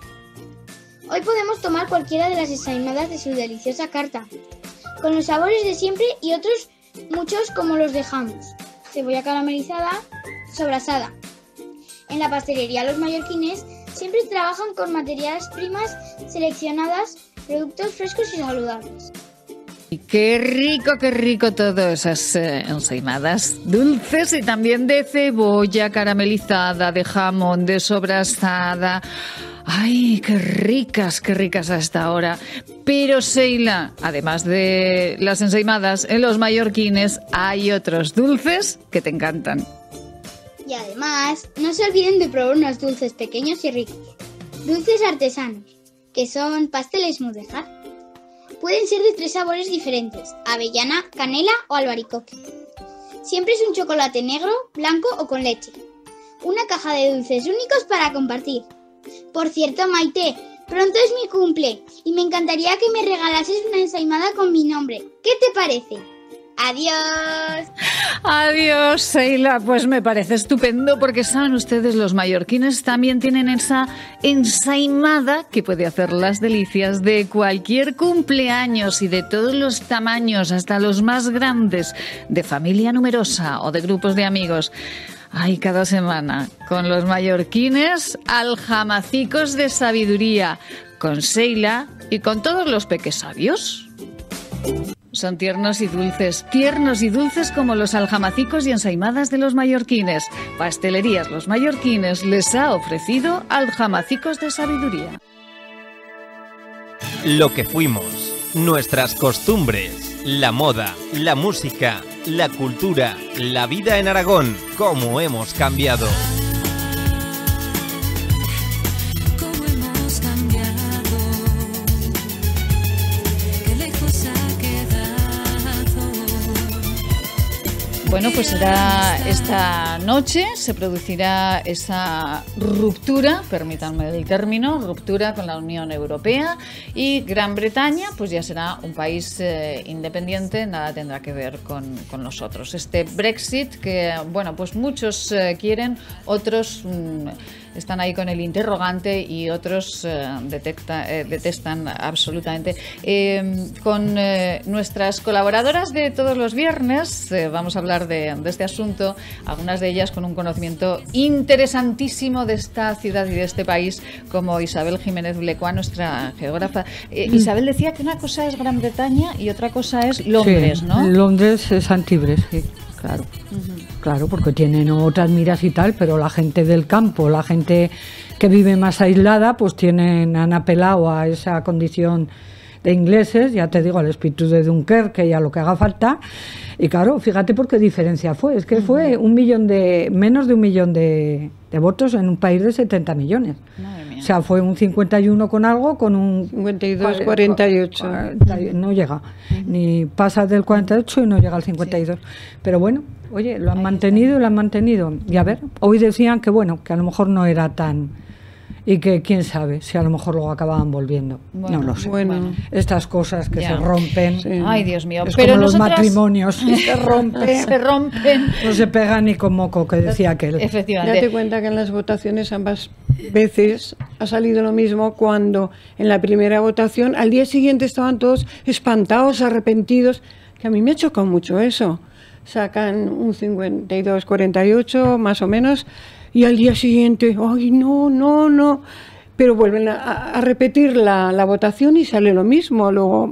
Hoy podemos tomar cualquiera de las ensaimadas de su deliciosa carta, con los sabores de siempre y otros muchos como los de jamón, cebolla caramelizada, sobrasada. En la pastelería Los Mallorquines siempre trabajan con materias primas seleccionadas, productos frescos y saludables. Qué rico, qué rico todo esas eh, ensaimadas dulces y también de cebolla caramelizada, de jamón, de sobrasada. ¡Ay, qué ricas, qué ricas a esta hora! Pero, Sheila, además de las ensaimadas, en los mallorquines hay otros dulces que te encantan. Y además, no se olviden de probar unos dulces pequeños y ricos. Dulces artesanos, que son pasteles mudéjar. Pueden ser de tres sabores diferentes: avellana, canela o albaricoque. Siempre es un chocolate negro, blanco o con leche. Una caja de dulces únicos para compartir. Por cierto, Maite, pronto es mi cumple y me encantaría que me regalases una ensaimada con mi nombre. ¿Qué te parece? ¡Adiós! Adiós, Sheila. Pues me parece estupendo porque saben ustedes, los mallorquines también tienen esa ensaimada que puede hacer las delicias de cualquier cumpleaños y de todos los tamaños, hasta los más grandes, de familia numerosa o de grupos de amigos. Ay, cada semana, con los mallorquines, aljamacicos de sabiduría, con Sheila y con todos los peques sabios. Son tiernos y dulces, tiernos y dulces como los aljamacicos y ensaimadas de los mallorquines. Pastelerías Los Mallorquines les ha ofrecido aljamacicos de sabiduría. Lo que fuimos, nuestras costumbres, la moda, la música, la cultura, la vida en Aragón, cómo hemos cambiado. Cómo hemos cambiado, qué lejos ha quedado. Bueno, pues será esta noche, se producirá esa ruptura, permítanme el término, ruptura con la Unión Europea, y Gran Bretaña pues ya será un país eh, independiente, nada tendrá que ver con, con nosotros. Este Brexit que, bueno, pues muchos eh, quieren, otros mmm, están ahí con el interrogante y otros eh, detecta, eh, detestan absolutamente. Eh, con eh, nuestras colaboradoras de todos los viernes eh, vamos a hablar de, de este asunto, algunas de ellas con un conocimiento interesantísimo de esta ciudad y de este país, como Isabel Jiménez Blecua, nuestra geógrafa. Eh, Isabel decía que una cosa es Gran Bretaña y otra cosa es Londres, sí, ¿no? Londres es Antibres, sí, claro. Uh-huh. Claro, porque tienen otras miras y tal, pero la gente del campo, la gente que vive más aislada, pues tienen, han apelado a esa condición de ingleses, ya te digo, al espíritu de Dunkerque y a lo que haga falta. Y claro, fíjate por qué diferencia fue. Es que uh-huh. fue un millón de, menos de un millón de, de votos en un país de setenta millones. Madre mía. O sea, fue un cincuenta y uno con algo, con un... cincuenta y dos, cuarenta y ocho. No llega. Uh-huh. Ni pasa del cuarenta y ocho y no llega al cincuenta y dos. Sí. Pero bueno, oye, lo han Ahí mantenido está. y lo han mantenido. Y a ver, hoy decían que bueno, que a lo mejor no era tan... Y que quién sabe si a lo mejor luego acababan volviendo. Bueno, no lo sé. Bueno. Estas cosas que ya. se rompen. Sí. Ay, Dios mío. Es Pero como nosotras... los matrimonios. Se rompen. se rompen. No se pegan ni con moco, que decía aquel. Efectivamente. Date cuenta que en las votaciones ambas veces ha salido lo mismo, cuando en la primera votación al día siguiente estaban todos espantados, arrepentidos, que a mí me ha chocado mucho eso. Sacan un cincuenta y dos, cuarenta y ocho más o menos, y al día siguiente, ay, no, no, no, pero vuelven a, a repetir la, la votación y sale lo mismo, luego,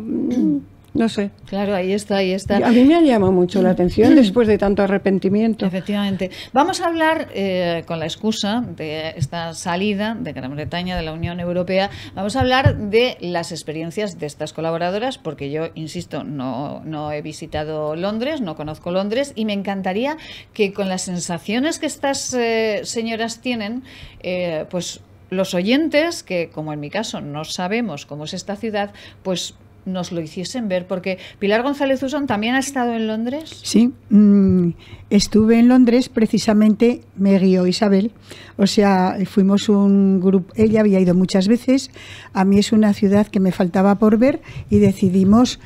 no sé. Claro, ahí está, ahí está. A mí me ha llamado mucho la atención después de tanto arrepentimiento. Efectivamente. Vamos a hablar, eh, con la excusa de esta salida de Gran Bretaña de la Unión Europea, vamos a hablar de las experiencias de estas colaboradoras, porque yo, insisto, no, no he visitado Londres, no conozco Londres, y me encantaría que con las sensaciones que estas eh, señoras tienen, eh, pues los oyentes, que como en mi caso no sabemos cómo es esta ciudad, pues nos lo hiciesen ver, porque Pilar González Usón también ha estado en Londres. Sí, mmm, estuve en Londres, precisamente me guió Isabel, o sea, fuimos un grupo, ella había ido muchas veces, a mí es una ciudad que me faltaba por ver y decidimos,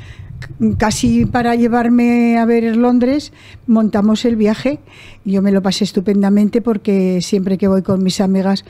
casi para llevarme a ver Londres, montamos el viaje. Yo me lo pasé estupendamente porque siempre que voy con mis amigas,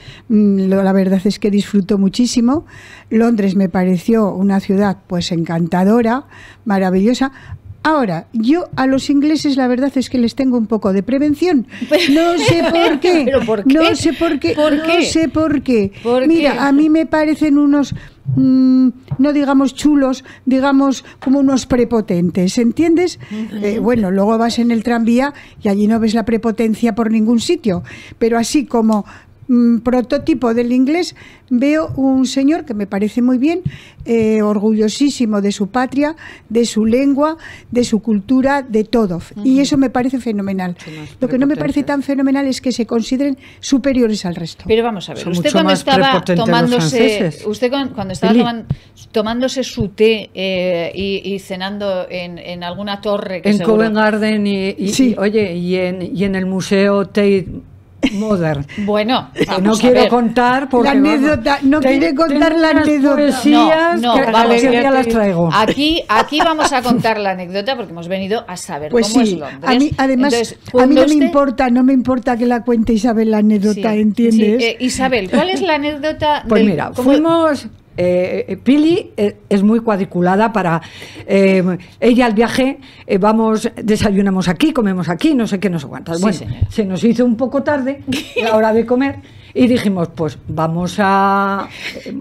la verdad es que disfruto muchísimo. Londres me pareció una ciudad pues encantadora, maravillosa. Ahora, yo a los ingleses la verdad es que les tengo un poco de prevención. No sé por qué. ¿Pero por qué? No sé por qué. ¿Por no qué? sé por qué. ¿Por Mira, qué? a mí me parecen unos, mmm, no digamos chulos, digamos como unos prepotentes, ¿entiendes? Uh-huh. Eh, bueno, luego vas en el tranvía y allí no ves la prepotencia por ningún sitio. Pero así como prototipo del inglés, veo un señor que me parece muy bien, eh, orgullosísimo de su patria, de su lengua, de su cultura, de todo. Uh-huh. Y eso me parece fenomenal. Lo que no me parece tan fenomenal es que se consideren superiores al resto. Pero vamos a ver, Son usted cuando estaba tomándose, usted cuando estaba toman, tomándose su té eh, y, y cenando en, en alguna torre que en seguro... Covent Garden y, y, sí. y oye y en, y en el museo Tate Modern. Bueno, que no quiero contar porque la anécdota, vamos, no quiere contar la anécdota. No, no, que vamos, ya las traigo. Aquí, aquí vamos a contar la anécdota porque hemos venido a saber pues cómo sí, es Londres. A mí, además, Entonces, a mí no usted... me importa, no me importa que la cuente Isabel la anécdota, sí, ¿entiendes? Sí. Eh, Isabel, ¿cuál es la anécdota? Pues del, mira, ¿cómo... fuimos. Eh, Pili eh, es muy cuadriculada para eh, ella al viaje, eh, vamos, desayunamos aquí, comemos aquí, no sé qué, no sé cuántas. Sí, bueno, señora. Se nos hizo un poco tarde la hora de comer y dijimos, pues vamos a... Eh,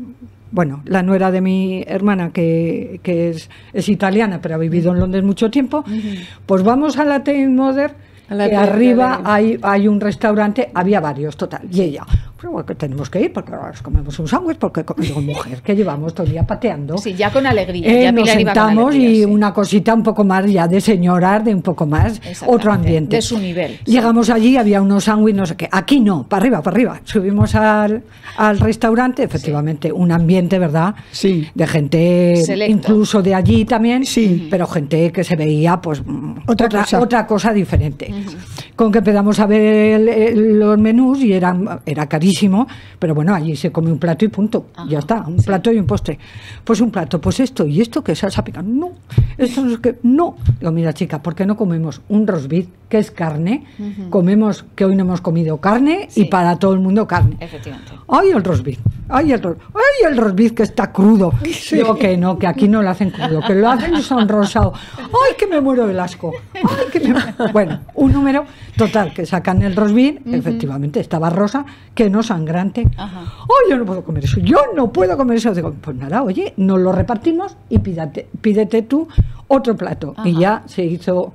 bueno, la nuera de mi hermana, que, que es, es italiana, pero ha vivido en Londres mucho tiempo, uh-huh. pues vamos a la Tate Modern, que arriba hay, hay un restaurante, había varios, total, y ella... Pero bueno, que tenemos que ir porque ahora nos comemos un sándwich porque digo, mujer, que llevamos todo el día pateando. Sí, ya con alegría. Eh, ya nos Pilar sentamos iba con alegría, y sí. una cosita un poco más ya de señoras, de un poco más, otro ambiente. De su nivel. Llegamos sí. allí, había unos sándwiches, no sé qué. Aquí no, para arriba, para arriba. Subimos al, al restaurante, efectivamente, sí. un ambiente, ¿verdad? Sí. De gente, Selecto. Incluso de allí también, sí. pero gente que se veía, pues, otra, otra, cosa. otra cosa diferente. Uh-huh. Con que empezamos a ver el, el, los menús y eran, era carísimo, pero bueno, allí se come un plato y punto. Ajá, ya está, un sí. plato y un postre. Pues un plato, pues esto y esto, que salsa picante. No, esto no es que. No. Digo, mira, chica, ¿por qué no comemos un roast beef, que es carne? Uh-huh. Comemos, que hoy no hemos comido carne sí. y para todo el mundo carne. Efectivamente. Ay, el roast beef. Ay, el roast, ay, el roast beef que está crudo. Sí. Digo que no, que aquí no lo hacen crudo, que lo hacen sonrosado. Ay, que me muero del asco. Ay, que me... Bueno, un número total, que sacan el roast beef, uh-huh. efectivamente, estaba rosa, que no sangrante. Ajá. Oh, yo no puedo comer eso, yo no puedo comer eso. Digo, pues nada, oye, nos lo repartimos y pídate, pídete tú otro plato. Ajá. Y ya se hizo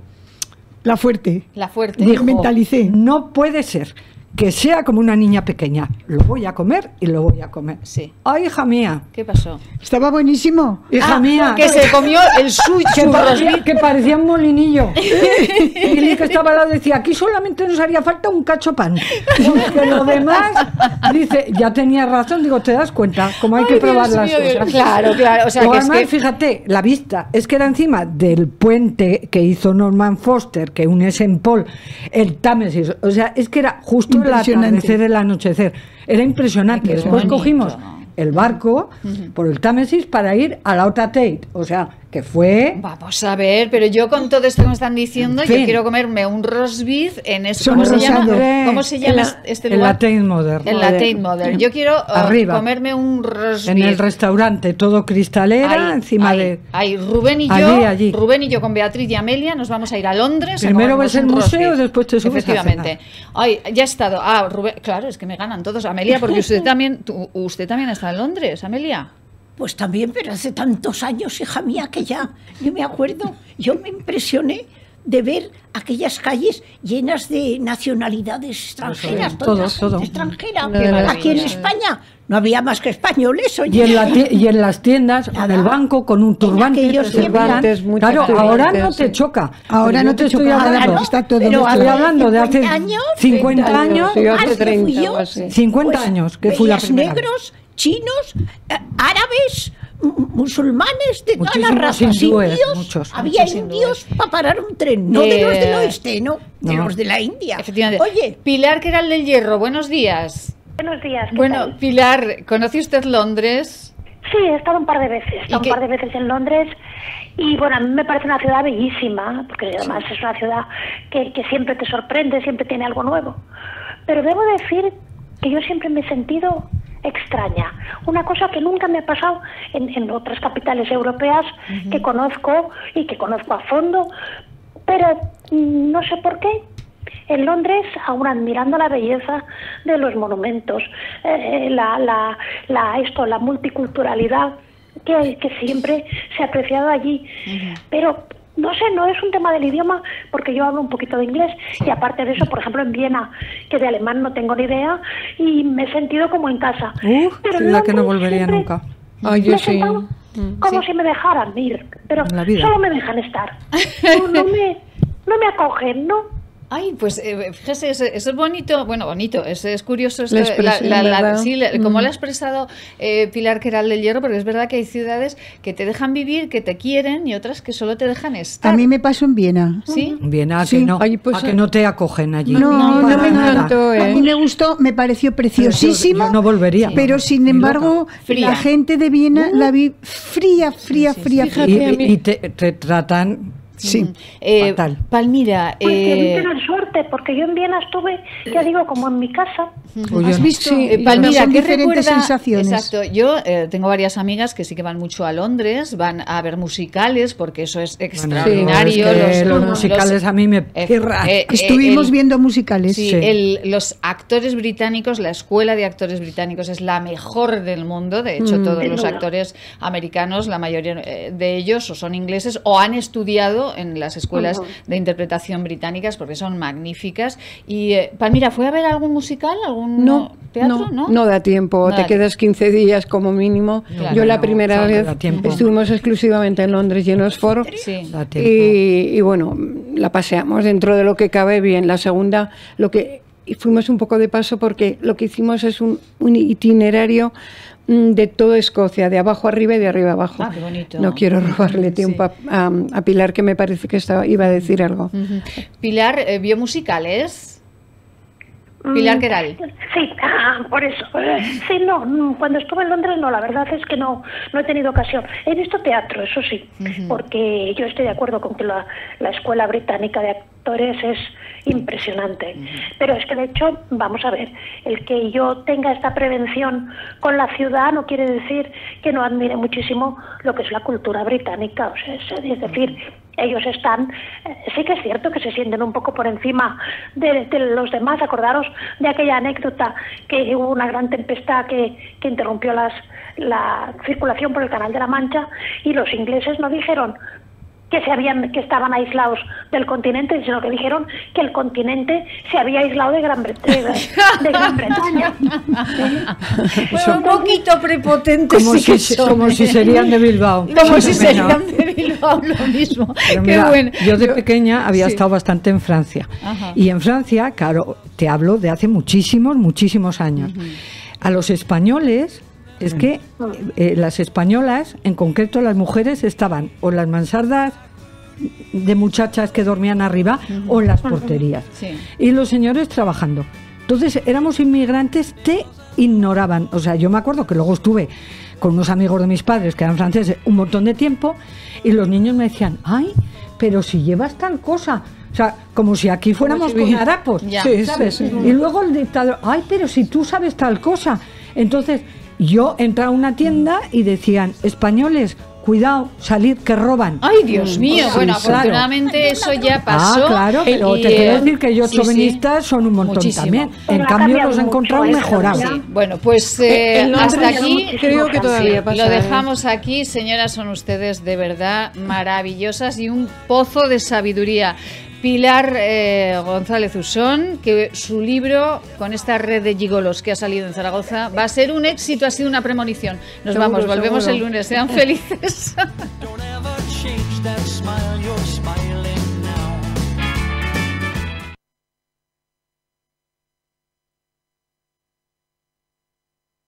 la fuerte. La fuerte. Dijo, mentalicé. No puede ser que sea como una niña pequeña. Lo voy a comer y lo voy a comer. Sí. Ay, hija mía. ¿Qué pasó? Estaba buenísimo. Hija ah, mía. Que se comió el suyo. Que parecía, que parecía un molinillo. Y el que estaba al lado decía, aquí solamente nos haría falta un cacho pan. Porque lo demás, dice, ya tenía razón. Digo, ¿te das cuenta? Cómo hay Ay, que probar Dios las mío, cosas. Dios. Claro, claro. O sea, Luego, que además, es que... fíjate, la vista. Es que era encima del puente que hizo Norman Foster, que une Saint Paul, el Támesis. O sea, es que era justo el atardecer, el anochecer. Era impresionante. Ay, Después bonito. cogimos el barco uh-huh. por el Támesis para ir a la otra Tate. O sea, que fue... Vamos a ver, pero yo con todo esto que me están diciendo, en fin. yo quiero comerme un roast beef en eso. ¿Cómo se llama? Hombre, ¿Cómo se llama la, este lugar? En la Tate Modern. En la Tate Modern. Yo quiero uh, Arriba, comerme un roast en beef. En el restaurante, todo cristalera, ahí, encima ahí, de... Ahí, Rubén y yo, allí, allí. Rubén y yo con Beatriz y Amelia nos vamos a ir a Londres. Primero ves el museo y después te subes efectivamente. a cenar. Ay, ya he estado. Ah, Rubén, claro, es que me ganan todos. Amelia, porque usted también, tú, usted también está en Londres, Amelia. Pues también, pero hace tantos años, hija mía, que ya, yo me acuerdo, yo me impresioné de ver aquellas calles llenas de nacionalidades extranjeras, todo, toda todo. extranjera. No, Aquí en España no había más que españoles. Oye. Y, en la y en las tiendas, en el banco, con un turbante. Turbantes, claro, ahora no te choca. Ahora no te, te estoy choca, hablando, no, está todo pero estoy hablando de hace años, cincuenta años, sí, hace treinta, yo, cincuenta pues, años que fui la primera. Negros, chinos, eh, árabes, musulmanes, de todas las razas, hindúes, indios, muchos, había muchos indios para parar un tren, no eh, de los del oeste, no, de no. los de la India. Efectivamente. Oye, Pilar, que era el del Hierro, buenos días. Buenos días. ¿qué Bueno, tal? Pilar, ¿conoce usted Londres? Sí, he estado un par de veces, he estado un par de veces en Londres y bueno, a mí me parece una ciudad bellísima, porque además es una ciudad que, que siempre te sorprende, siempre tiene algo nuevo. Pero debo decir que yo siempre me he sentido extraña, una cosa que nunca me ha pasado en, en otras capitales europeas uh-huh. que conozco y que conozco a fondo, pero no sé por qué. En Londres, aún admirando la belleza de los monumentos, eh, la, la, la, esto, la multiculturalidad que, que siempre se ha apreciado allí, uh-huh. pero no sé, no es un tema del idioma, porque yo hablo un poquito de inglés, y aparte de eso, por ejemplo, en Viena, que de alemán no tengo ni idea, y me he sentido como en casa. Uh, pero la que no volvería nunca. Ay, yo sí. Como sí. si me dejaran ir, pero solo me dejan estar. No, no, me, no me acogen, ¿no? Ay, pues eh, fíjese, eso, eso es bonito, bueno, bonito, es, es curioso esto, la la, la, la, sí, la, mm. como lo ha expresado eh, Pilar Queralt del Hierro, porque es verdad que hay ciudades que te dejan vivir, que te quieren, y otras que solo te dejan estar. A mí me pasó en Viena. ¿Sí? En Viena, sí. que, no, Ay, pues, a que no te acogen allí. No, no, no me encantó. Eh. A mí me gustó, me pareció preciosísimo. Yo, yo no volvería. Pero sin embargo, la gente de Viena uh. la vi fría, fría, sí, sí, fría. Sí, fría. Y, y, y te, te tratan... Sí, eh, fatal. Palmira, pues eh... tener suerte, porque yo en Viena estuve, ya digo, como en mi casa. Oye, ¿has visto? Sí, eh, Palmira, ¿qué diferentes recuerda? Sensaciones. Exacto, yo eh, tengo varias amigas que sí que van mucho a Londres, van a ver musicales, porque eso es extraordinario. Bueno, es que los, los musicales los, a mí me pirran. Eh, eh, Estuvimos el, viendo musicales. Sí, sí. El, los actores británicos, la escuela de actores británicos es la mejor del mundo. De hecho, mm. todos los actores americanos, la mayoría de ellos o son ingleses o han estudiado en las escuelas de interpretación británicas, porque son magníficas. Y eh, Palmira, ¿fue a ver algún musical, algún no, teatro? No, no, no da tiempo, no te da quedas quince días como mínimo. Claro, yo la primera no, vez estuvimos exclusivamente en Londres y en Oxford, sí. y, y bueno, la paseamos dentro de lo que cabe bien. La segunda, lo que y fuimos un poco de paso, porque lo que hicimos es un, un itinerario de toda Escocia, de abajo arriba y de arriba abajo. Ah, qué bonito. No quiero robarle tiempo sí. a, a, a Pilar, que me parece que estaba, iba a decir algo. Uh-huh. Pilar, eh, ¿vio musicales? Pilar Queralt. Sí, ah, por eso. Sí, no, cuando estuve en Londres no, la verdad es que no, no he tenido ocasión. He visto teatro, eso sí, uh-huh. porque yo estoy de acuerdo con que la, la escuela británica de actores es impresionante. Uh-huh. Pero es que de hecho, vamos a ver, el que yo tenga esta prevención con la ciudad no quiere decir que no admire muchísimo lo que es la cultura británica. O sea, es, es decir, ellos están, eh, sí que es cierto que se sienten un poco por encima de, de los demás. Acordaros de aquella anécdota que hubo una gran tempestad que, que interrumpió las, la circulación por el Canal de la Mancha, y los ingleses no dijeron que se habían que estaban aislados del continente, sino que dijeron que el continente se había aislado de Gran Bretaña. De Gran Bretaña. Bueno, un poquito prepotente, como, sí si, como si serían de Bilbao. Como si serían de Bilbao, lo mismo. Qué mira, bueno. Yo de pequeña había sí. estado bastante en Francia. Ajá. Y en Francia, claro, te hablo de hace muchísimos, muchísimos años. Uh-huh. A los españoles, es que eh, las españolas, en concreto las mujeres, estaban o en las mansardas de muchachas que dormían arriba, uh-huh. o en las porterías. Sí. Y los señores trabajando. Entonces, éramos inmigrantes, te ignoraban. O sea, yo me acuerdo que luego estuve con unos amigos de mis padres que eran franceses un montón de tiempo, y los niños me decían, ay, pero si llevas tal cosa. O sea, como si aquí fuéramos con harapos, ya, sí, ¿sabes? Sí, sí. Y luego el dictador, ay, pero si tú sabes tal cosa. Entonces, yo entraba a una tienda y decían, españoles, cuidado, salir, que roban. Ay, Dios mío. Sí, bueno, claro. afortunadamente eso ya pasó. Ah, claro, pero y, te quiero decir que yo sí, chauvinistas sí. son un montón Muchísimo. También. En Pero cambio, los he encontrado mejorados. Sí. Bueno, pues eh, eh, hasta aquí creo que todavía sí, pasa. Lo dejamos aquí, señoras, son ustedes de verdad maravillosas y un pozo de sabiduría. Pilar eh, González Usón, que su libro con esta red de gigolos que ha salido en Zaragoza va a ser un éxito, ha sido una premonición. Nos seguro, vamos, volvemos seguro. El lunes, sean felices.